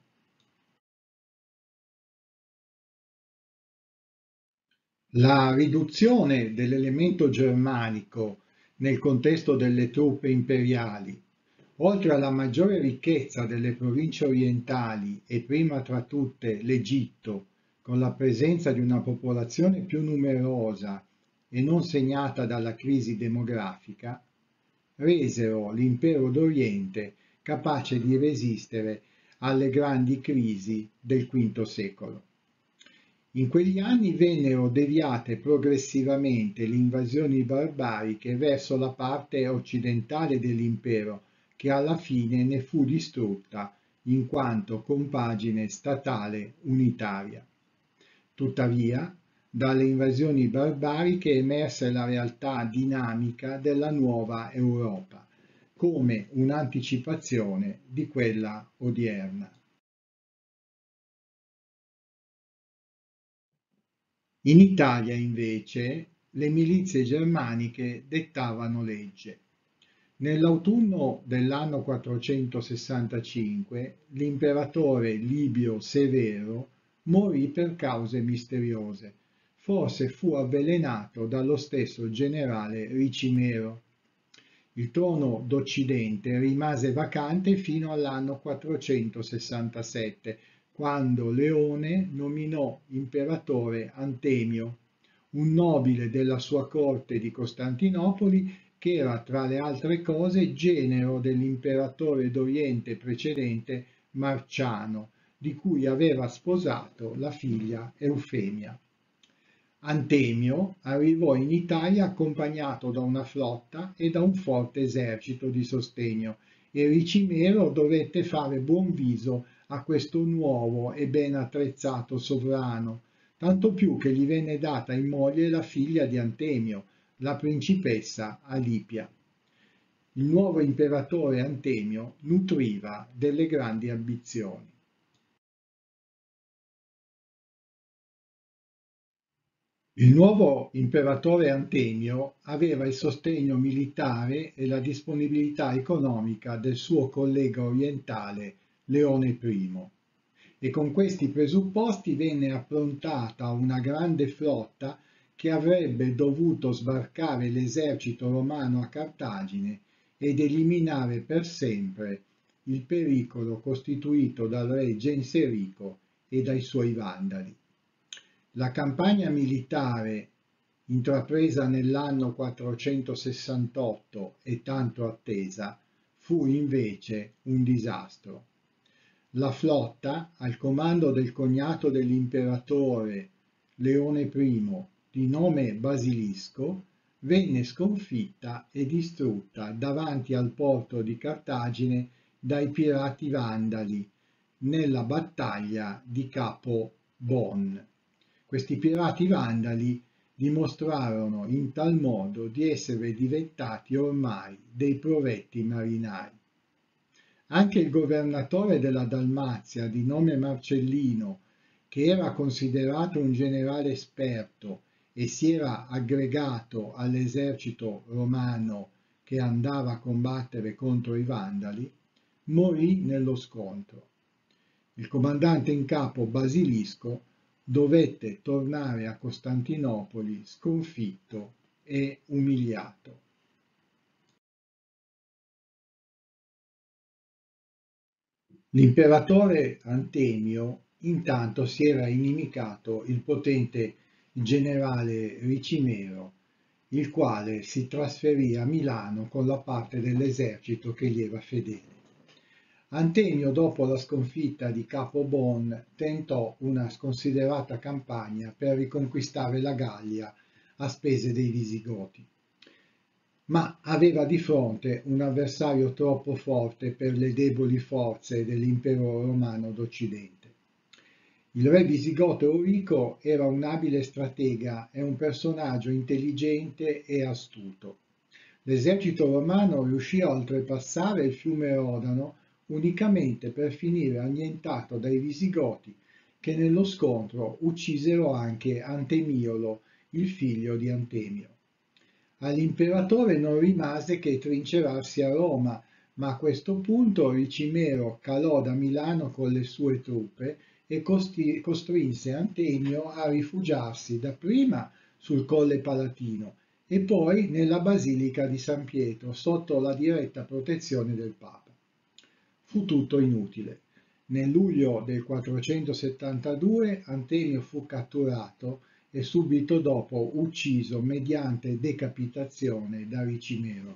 La riduzione dell'elemento germanico nel contesto delle truppe imperiali, oltre alla maggiore ricchezza delle province orientali e prima tra tutte l'Egitto, con la presenza di una popolazione più numerosa e non segnata dalla crisi demografica, resero l'impero d'Oriente capace di resistere alle grandi crisi del quinto secolo. In quegli anni vennero deviate progressivamente le invasioni barbariche verso la parte occidentale dell'impero, che alla fine ne fu distrutta in quanto compagine statale unitaria. Tuttavia, dalle invasioni barbariche emerse la realtà dinamica della nuova Europa, come un'anticipazione di quella odierna. In Italia, invece, le milizie germaniche dettavano legge. Nell'autunno dell'anno quattrocentosessantacinque l'imperatore Libio Severo morì per cause misteriose. Forse fu avvelenato dallo stesso generale Ricimero. Il trono d'Occidente rimase vacante fino all'anno quattrocentosessantasette, quando Leone nominò imperatore Antemio, un nobile della sua corte di Costantinopoli che era tra le altre cose genero dell'imperatore d'Oriente precedente Marciano, di cui aveva sposato la figlia Eufemia. Antemio arrivò in Italia accompagnato da una flotta e da un forte esercito di sostegno e Ricimero dovette fare buon viso a questo nuovo e ben attrezzato sovrano, tanto più che gli venne data in moglie la figlia di Antemio, la principessa Alipia. Il nuovo imperatore Antemio nutriva delle grandi ambizioni. Il nuovo imperatore Antemio aveva il sostegno militare e la disponibilità economica del suo collega orientale Leone I e con questi presupposti venne approntata una grande flotta che avrebbe dovuto sbarcare l'esercito romano a Cartagine ed eliminare per sempre il pericolo costituito dal re Genserico e dai suoi vandali. La campagna militare intrapresa nell'anno quattrocentosessantotto e tanto attesa fu invece un disastro. La flotta, al comando del cognato dell'imperatore Leone I, di nome Basilisco, venne sconfitta e distrutta davanti al porto di Cartagine dai pirati vandali nella battaglia di Capo Bon. Questi pirati vandali dimostrarono in tal modo di essere diventati ormai dei provetti marinai. Anche il governatore della Dalmazia, di nome Marcellino, che era considerato un generale esperto e si era aggregato all'esercito romano che andava a combattere contro i Vandali, morì nello scontro. Il comandante in capo Basilisco dovette tornare a Costantinopoli sconfitto e umiliato. L'imperatore Antemio intanto si era inimicato il potente generale Ricimero, il quale si trasferì a Milano con la parte dell'esercito che gli era fedele. Antemio, dopo la sconfitta di Capo Bon, tentò una sconsiderata campagna per riconquistare la Gallia a spese dei Visigoti, ma aveva di fronte un avversario troppo forte per le deboli forze dell'impero romano d'Occidente. Il re visigoto Eurico era un abile stratega e un personaggio intelligente e astuto. L'esercito romano riuscì a oltrepassare il fiume Rodano unicamente per finire annientato dai Visigoti che nello scontro uccisero anche Antemiolo, il figlio di Antemio. All'imperatore non rimase che trincerarsi a Roma, ma a questo punto Ricimero calò da Milano con le sue truppe e costi- costrinse Antemio a rifugiarsi dapprima sul Colle Palatino e poi nella Basilica di San Pietro sotto la diretta protezione del Papa. Fu tutto inutile. Nel luglio del quattrocentosettantadue Antemio fu catturato e subito dopo ucciso mediante decapitazione da Ricimero.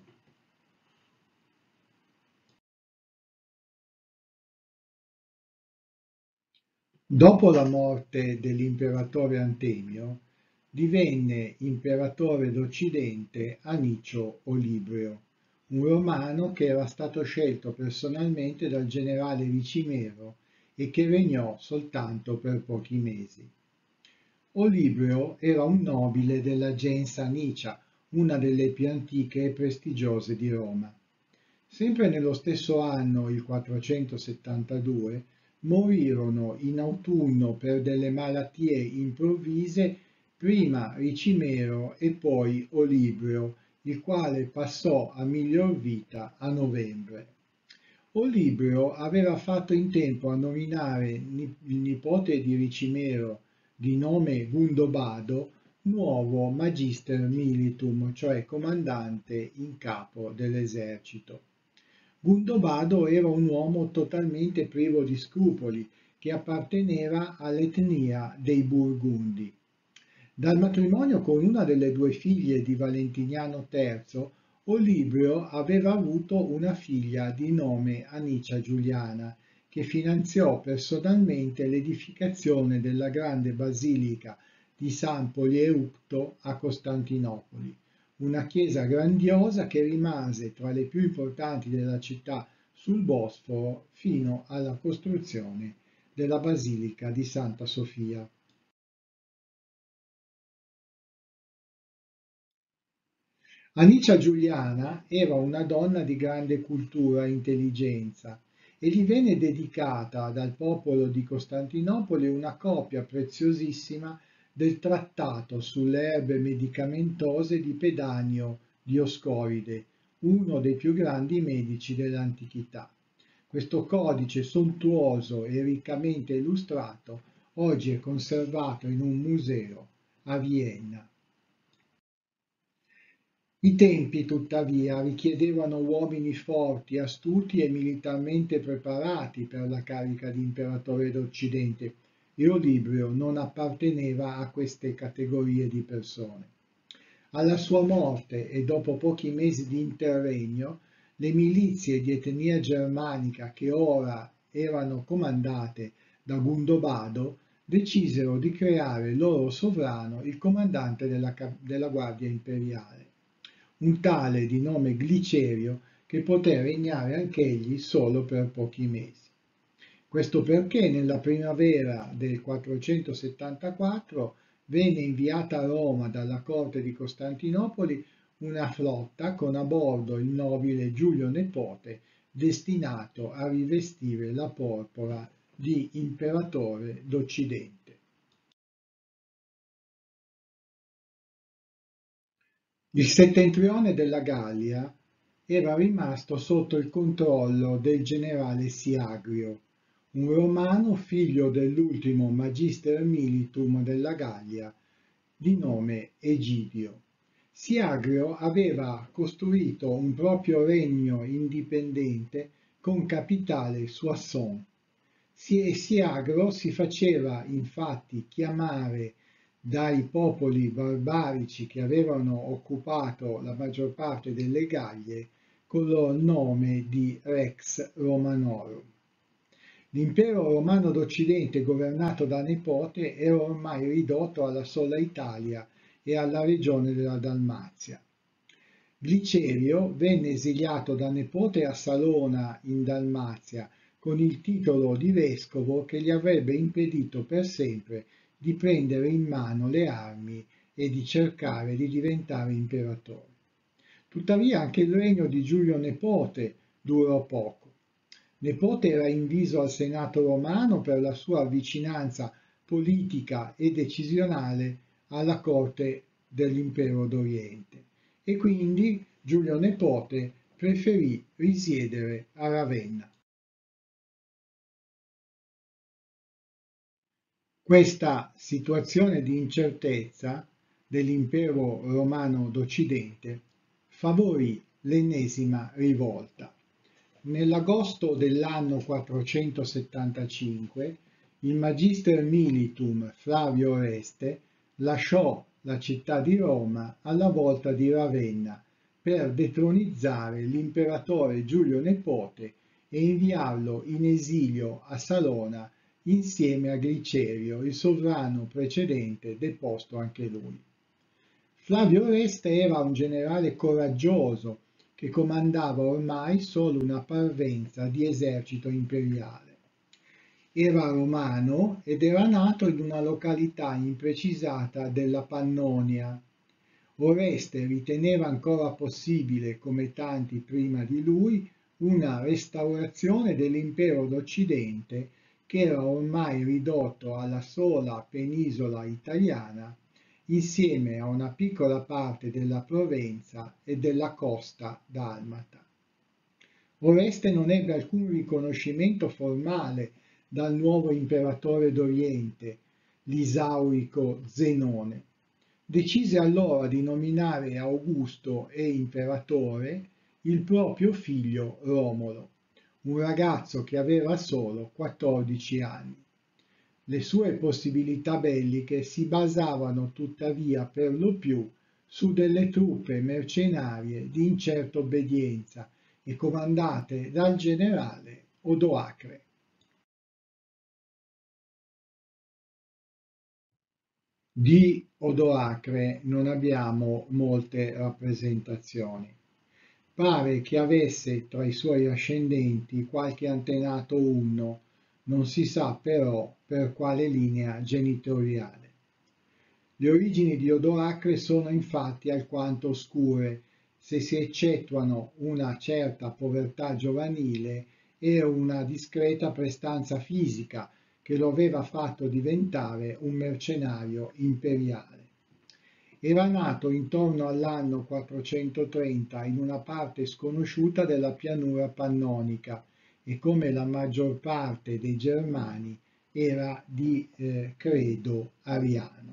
Dopo la morte dell'imperatore Antemio, divenne imperatore d'Occidente Anicio Olibrio, un romano che era stato scelto personalmente dal generale Ricimero e che regnò soltanto per pochi mesi. Olibrio era un nobile della gens Anicia, una delle più antiche e prestigiose di Roma. Sempre nello stesso anno, il quattrocentosettantadue, morirono in autunno per delle malattie improvvise prima Ricimero e poi Olibrio, il quale passò a miglior vita a novembre. Olibrio aveva fatto in tempo a nominare il nipote di Ricimero, di nome Gundobado, nuovo magister militum, cioè comandante in capo dell'esercito. Gundobado era un uomo totalmente privo di scrupoli che apparteneva all'etnia dei Burgundi. Dal matrimonio con una delle due figlie di Valentiniano terzo, Olibrio aveva avuto una figlia di nome Anicia Giuliana, che finanziò personalmente l'edificazione della grande basilica di San Polieucto a Costantinopoli, una chiesa grandiosa che rimase tra le più importanti della città sul Bosforo fino alla costruzione della Basilica di Santa Sofia. Anicia Giuliana era una donna di grande cultura e intelligenza e gli venne dedicata dal popolo di Costantinopoli una copia preziosissima del trattato sulle erbe medicamentose di Pedanio Dioscoride, uno dei più grandi medici dell'antichità. Questo codice sontuoso e riccamente illustrato oggi è conservato in un museo a Vienna. I tempi, tuttavia, richiedevano uomini forti, astuti e militarmente preparati per la carica di imperatore d'Occidente, e Olibrio non apparteneva a queste categorie di persone. Alla sua morte e dopo pochi mesi di interregno, le milizie di etnia germanica che ora erano comandate da Gundobado decisero di creare loro sovrano il comandante della, della Guardia Imperiale, un tale di nome Glicerio che poté regnare anch'egli solo per pochi mesi. Questo perché nella primavera del quattrocentosettantaquattro venne inviata a Roma dalla corte di Costantinopoli una flotta con a bordo il nobile Giulio Nepote, destinato a rivestire la porpora di imperatore d'Occidente. Il settentrione della Gallia era rimasto sotto il controllo del generale Siagrio, un romano figlio dell'ultimo magister militum della Gallia, di nome Egidio. Siagrio aveva costruito un proprio regno indipendente con capitale Soissons. Siagro si faceva infatti chiamare dai popoli barbarici che avevano occupato la maggior parte delle Gallie con il nome di Rex Romanorum. L'impero romano d'Occidente governato da Nepote era ormai ridotto alla sola Italia e alla regione della Dalmazia. Glicerio venne esiliato da Nepote a Salona in Dalmazia con il titolo di vescovo che gli avrebbe impedito per sempre di prendere in mano le armi e di cercare di diventare imperatore. Tuttavia anche il regno di Giulio Nepote durò poco. Nepote era inviso al Senato romano per la sua vicinanza politica e decisionale alla corte dell'Impero d'Oriente e quindi Giulio Nepote preferì risiedere a Ravenna. Questa situazione di incertezza dell'Impero romano d'Occidente favorì l'ennesima rivolta. Nell'agosto dell'anno quattrocentosettantacinque il Magister Militum Flavio Oreste lasciò la città di Roma alla volta di Ravenna per detronizzare l'imperatore Giulio Nepote e inviarlo in esilio a Salona insieme a Glicerio, il sovrano precedente, deposto anche lui. Flavio Oreste era un generale coraggioso che comandava ormai solo una parvenza di esercito imperiale. Era romano ed era nato in una località imprecisata della Pannonia. Oreste riteneva ancora possibile, come tanti prima di lui, una restaurazione dell'impero d'Occidente che era ormai ridotto alla sola penisola italiana, insieme a una piccola parte della Provenza e della costa dalmata. Oreste non ebbe alcun riconoscimento formale dal nuovo imperatore d'Oriente, l'isaurico Zenone. Decise allora di nominare Augusto e imperatore il proprio figlio Romolo, un ragazzo che aveva solo quattordici anni. Le sue possibilità belliche si basavano tuttavia per lo più su delle truppe mercenarie di incerta obbedienza e comandate dal generale Odoacre. Di Odoacre non abbiamo molte rappresentazioni. Pare che avesse tra i suoi ascendenti qualche antenato unno, non si sa però per quale linea genitoriale. Le origini di Odoacre sono infatti alquanto oscure, se si eccettuano una certa povertà giovanile e una discreta prestanza fisica che lo aveva fatto diventare un mercenario imperiale. Era nato intorno all'anno quattrocentotrenta in una parte sconosciuta della pianura pannonica e come la maggior parte dei germani era di eh, credo ariano.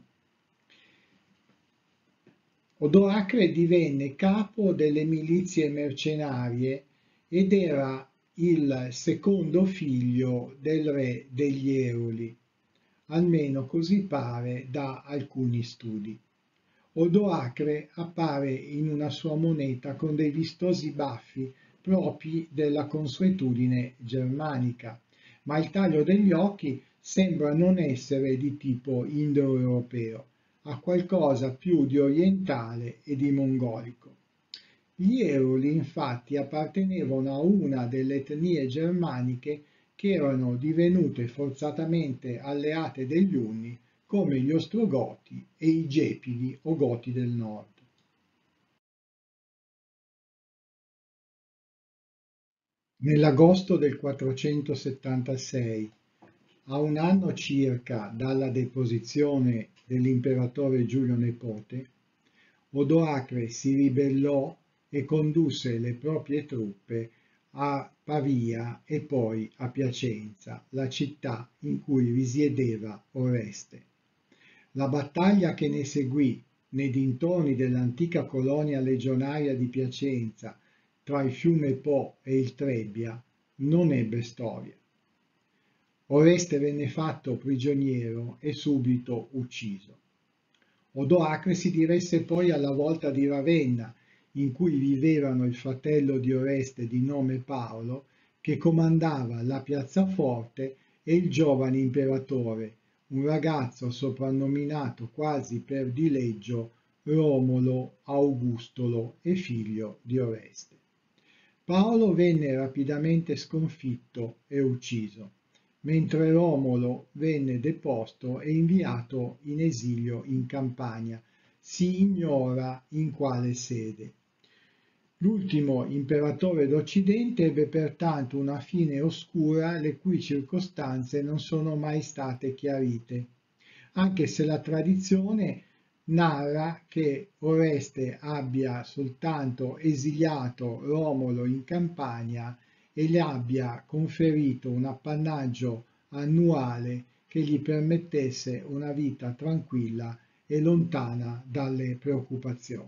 Odoacre divenne capo delle milizie mercenarie ed era il secondo figlio del re degli Eoli, almeno così pare da alcuni studi. Odoacre appare in una sua moneta con dei vistosi baffi propri della consuetudine germanica, ma il taglio degli occhi sembra non essere di tipo indoeuropeo, ha qualcosa più di orientale e di mongolico. Gli Eoli infatti appartenevano a una delle etnie germaniche che erano divenute forzatamente alleate degli Unni come gli Ostrogoti e i Gepidi o Goti del Nord. Nell'agosto del quattrocentosettantasei, a un anno circa dalla deposizione dell'imperatore Giulio Nepote, Odoacre si ribellò e condusse le proprie truppe a Pavia e poi a Piacenza, la città in cui risiedeva Oreste. La battaglia che ne seguì nei dintorni dell'antica colonia legionaria di Piacenza tra il fiume Po e il Trebbia non ebbe storia. Oreste venne fatto prigioniero e subito ucciso. Odoacre si diresse poi alla volta di Ravenna, in cui vivevano il fratello di Oreste di nome Paolo, che comandava la piazzaforte, e il giovane imperatore, un ragazzo soprannominato quasi per dileggio Romolo Augustolo e figlio di Oreste. Paolo venne rapidamente sconfitto e ucciso, mentre Romolo venne deposto e inviato in esilio in Campania, si ignora in quale sede. L'ultimo imperatore d'Occidente ebbe pertanto una fine oscura le cui circostanze non sono mai state chiarite, anche se la tradizione narra che Oreste abbia soltanto esiliato Romolo in Campania e le abbia conferito un appannaggio annuale che gli permettesse una vita tranquilla e lontana dalle preoccupazioni.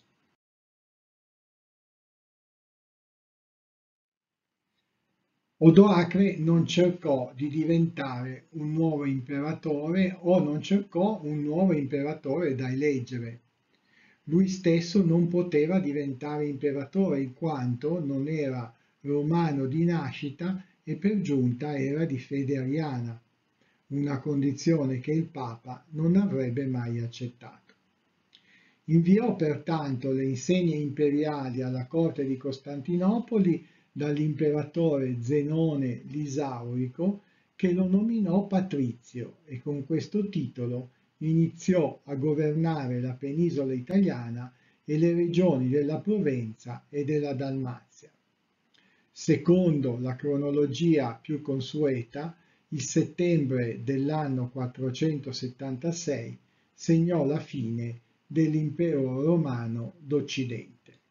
Odoacre non cercò di diventare un nuovo imperatore o non cercò un nuovo imperatore da eleggere. Lui stesso non poteva diventare imperatore in quanto non era romano di nascita e per giunta era di fede ariana, una condizione che il Papa non avrebbe mai accettato. Inviò pertanto le insegne imperiali alla corte di Costantinopoli dall'imperatore Zenone l'Isaurico, che lo nominò patrizio e con questo titolo iniziò a governare la penisola italiana e le regioni della Provenza e della Dalmazia. Secondo la cronologia più consueta, il settembre dell'anno quattrocentosettantasei segnò la fine dell'Impero Romano d'Occidente.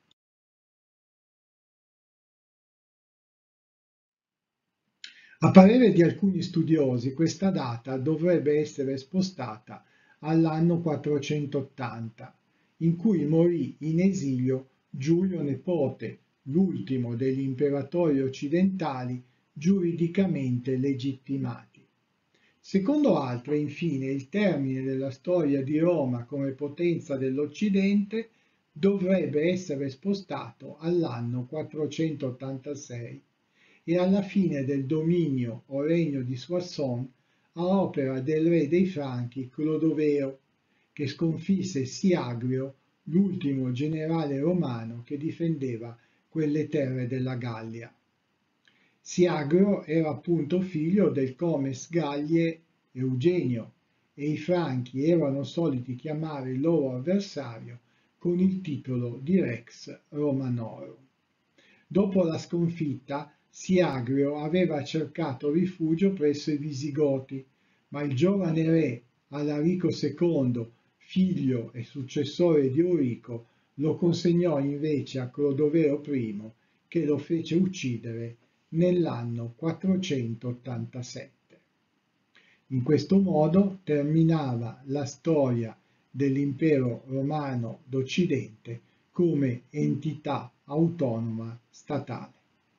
A parere di alcuni studiosi, questa data dovrebbe essere spostata all'anno quattrocentottanta, in cui morì in esilio Giulio Nepote, l'ultimo degli imperatori occidentali giuridicamente legittimati. Secondo altri, infine, il termine della storia di Roma come potenza dell'Occidente dovrebbe essere spostato all'anno quattrocentottantasei e alla fine del dominio o regno di Soissons a opera del re dei Franchi Clodoveo, che sconfisse Siagrio, l'ultimo generale romano che difendeva quelle terre della Gallia. Siagrio era appunto figlio del comes Gallie Eugenio e i Franchi erano soliti chiamare il loro avversario con il titolo di Rex Romanorum. Dopo la sconfitta, Siagrio aveva cercato rifugio presso i Visigoti, ma il giovane re Alarico secondo, figlio e successore di Eurico, lo consegnò invece a Clodoveo primo, che lo fece uccidere nell'anno quattrocentottantasette. In questo modo terminava la storia dell'Impero Romano d'Occidente come entità autonoma statale.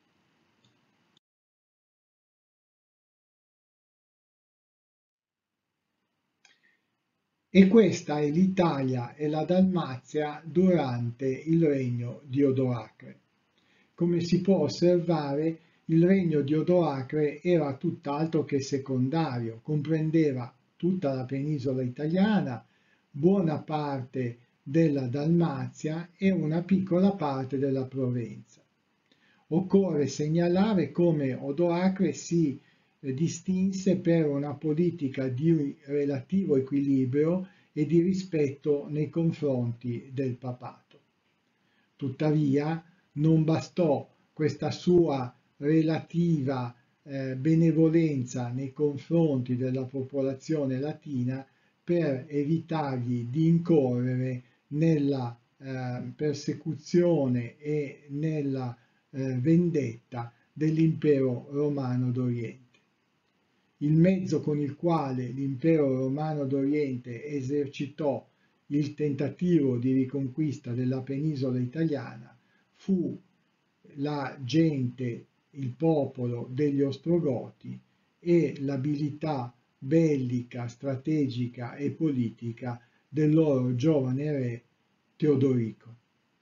E questa è l'Italia e la Dalmazia durante il regno di Odoacre. Come si può osservare, il regno di Odoacre era tutt'altro che secondario, comprendeva tutta la penisola italiana, buona parte della Dalmazia e una piccola parte della Provenza. Occorre segnalare come Odoacre si eh, distinse per una politica di relativo equilibrio e di rispetto nei confronti del papato. Tuttavia, non bastò questa sua relativa eh, benevolenza nei confronti della popolazione latina per evitargli di incorrere nella eh, persecuzione e nella eh, vendetta dell'Impero Romano d'Oriente. Il mezzo con il quale l'Impero Romano d'Oriente esercitò il tentativo di riconquista della penisola italiana fu la gente, il popolo degli Ostrogoti e l'abilità bellica, strategica e politica del loro giovane re Teodorico.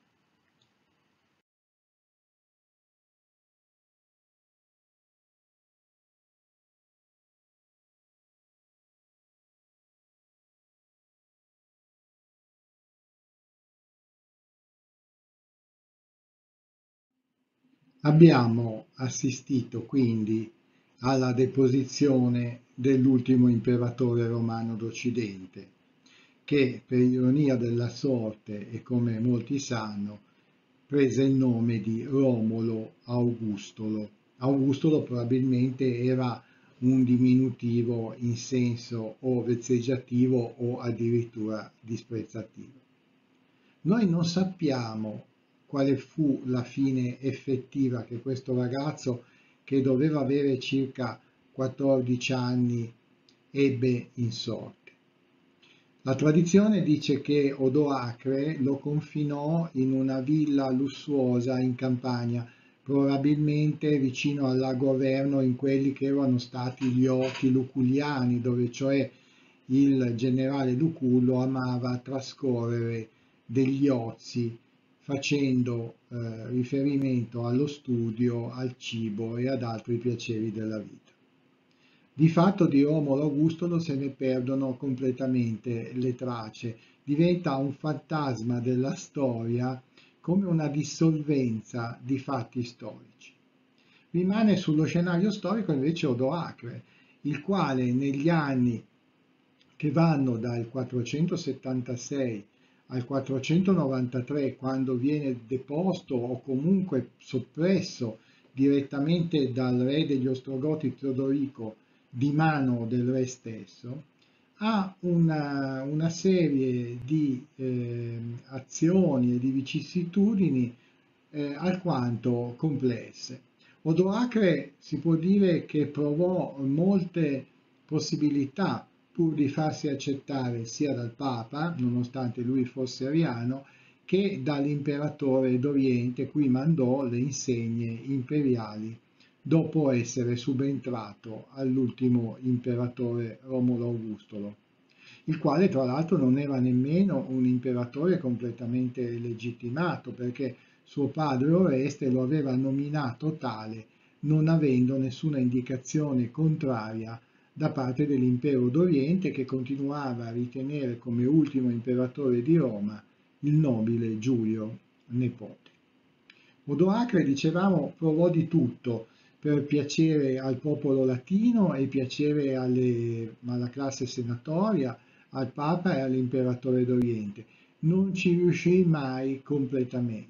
Abbiamo assistito quindi alla deposizione dell'ultimo imperatore romano d'Occidente, che per ironia della sorte e come molti sanno, prese il nome di Romolo Augustolo. Augustolo probabilmente era un diminutivo in senso o vezzeggiativo o addirittura disprezzativo. Noi non sappiamo quale fu la fine effettiva che questo ragazzo, che doveva avere circa quattordici anni, ebbe in sorte. La tradizione dice che Odoacre lo confinò in una villa lussuosa in Campania, probabilmente vicino al lago Averno, in quelli che erano stati gli orti luculliani, dove cioè il generale Lucullo amava trascorrere degli ozi facendo eh, riferimento allo studio, al cibo e ad altri piaceri della vita. Di fatto di Romolo Augustolo se ne perdono completamente le tracce, diventa un fantasma della storia come una dissolvenza di fatti storici. Rimane sullo scenario storico invece Odoacre, il quale negli anni che vanno dal quattrocentosettantasei al quattrocentonovantatré, quando viene deposto o comunque soppresso direttamente dal re degli Ostrogoti Teodorico di mano del re stesso, ha una, una serie di eh, azioni e di vicissitudini eh, alquanto complesse. Odoacre si può dire che provò molte possibilità pur di farsi accettare sia dal Papa, nonostante lui fosse ariano, che dall'imperatore d'Oriente, cui mandò le insegne imperiali dopo essere subentrato all'ultimo imperatore Romolo Augustolo, il quale tra l'altro non era nemmeno un imperatore completamente legittimato, perché suo padre Oreste lo aveva nominato tale non avendo nessuna indicazione contraria da parte dell'impero d'Oriente, che continuava a ritenere come ultimo imperatore di Roma il nobile Giulio Nepote. Odoacre, dicevamo, provò di tutto per piacere al popolo latino e piacere alle, alla classe senatoria, al Papa e all'imperatore d'Oriente. Non ci riuscì mai completamente.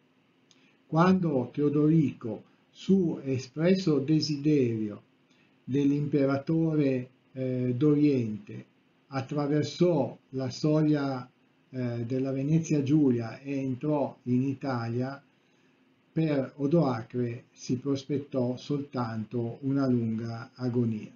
Quando Teodorico, su espresso desiderio dell'imperatore eh, d'Oriente, attraversò la soglia eh, della Venezia Giulia e entrò in Italia, per Odoacre si prospettò soltanto una lunga agonia.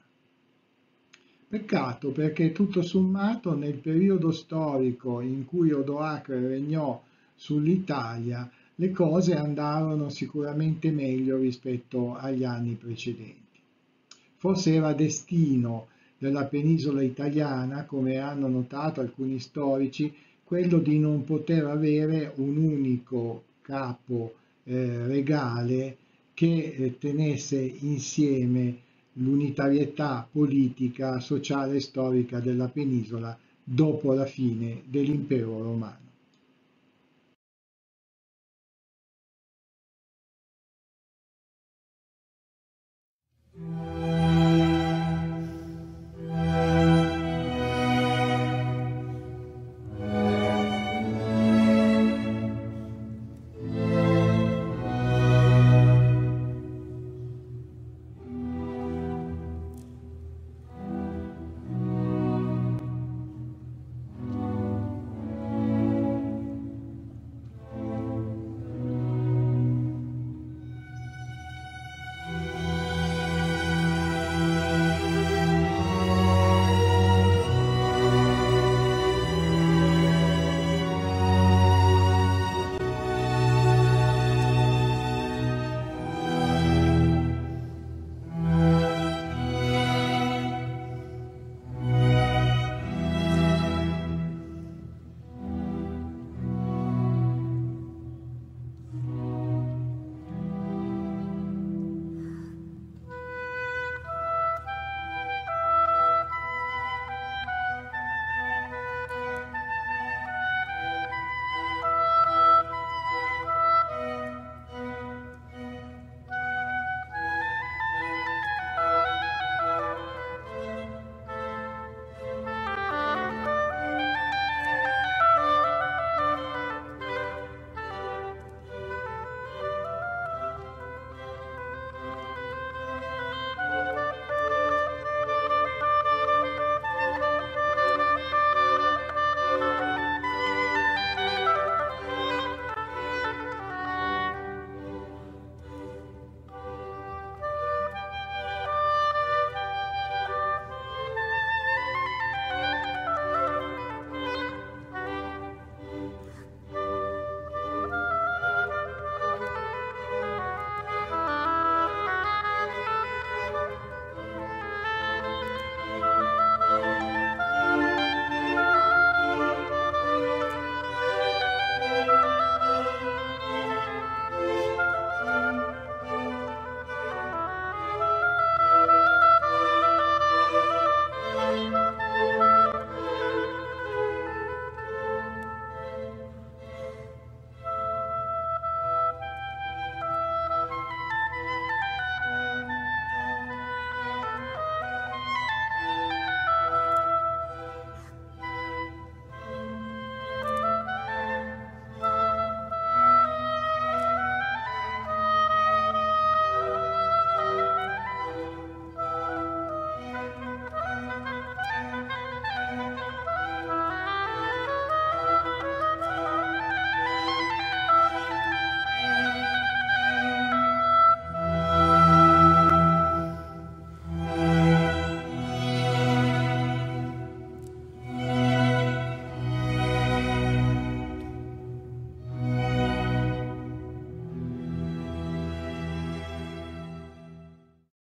Peccato, perché tutto sommato nel periodo storico in cui Odoacre regnò sull'Italia le cose andarono sicuramente meglio rispetto agli anni precedenti. Forse era destino della penisola italiana, come hanno notato alcuni storici, quello di non poter avere un unico capo eh, regale che eh, tenesse insieme l'unitarietà politica, sociale e storica della penisola dopo la fine dell'impero romano.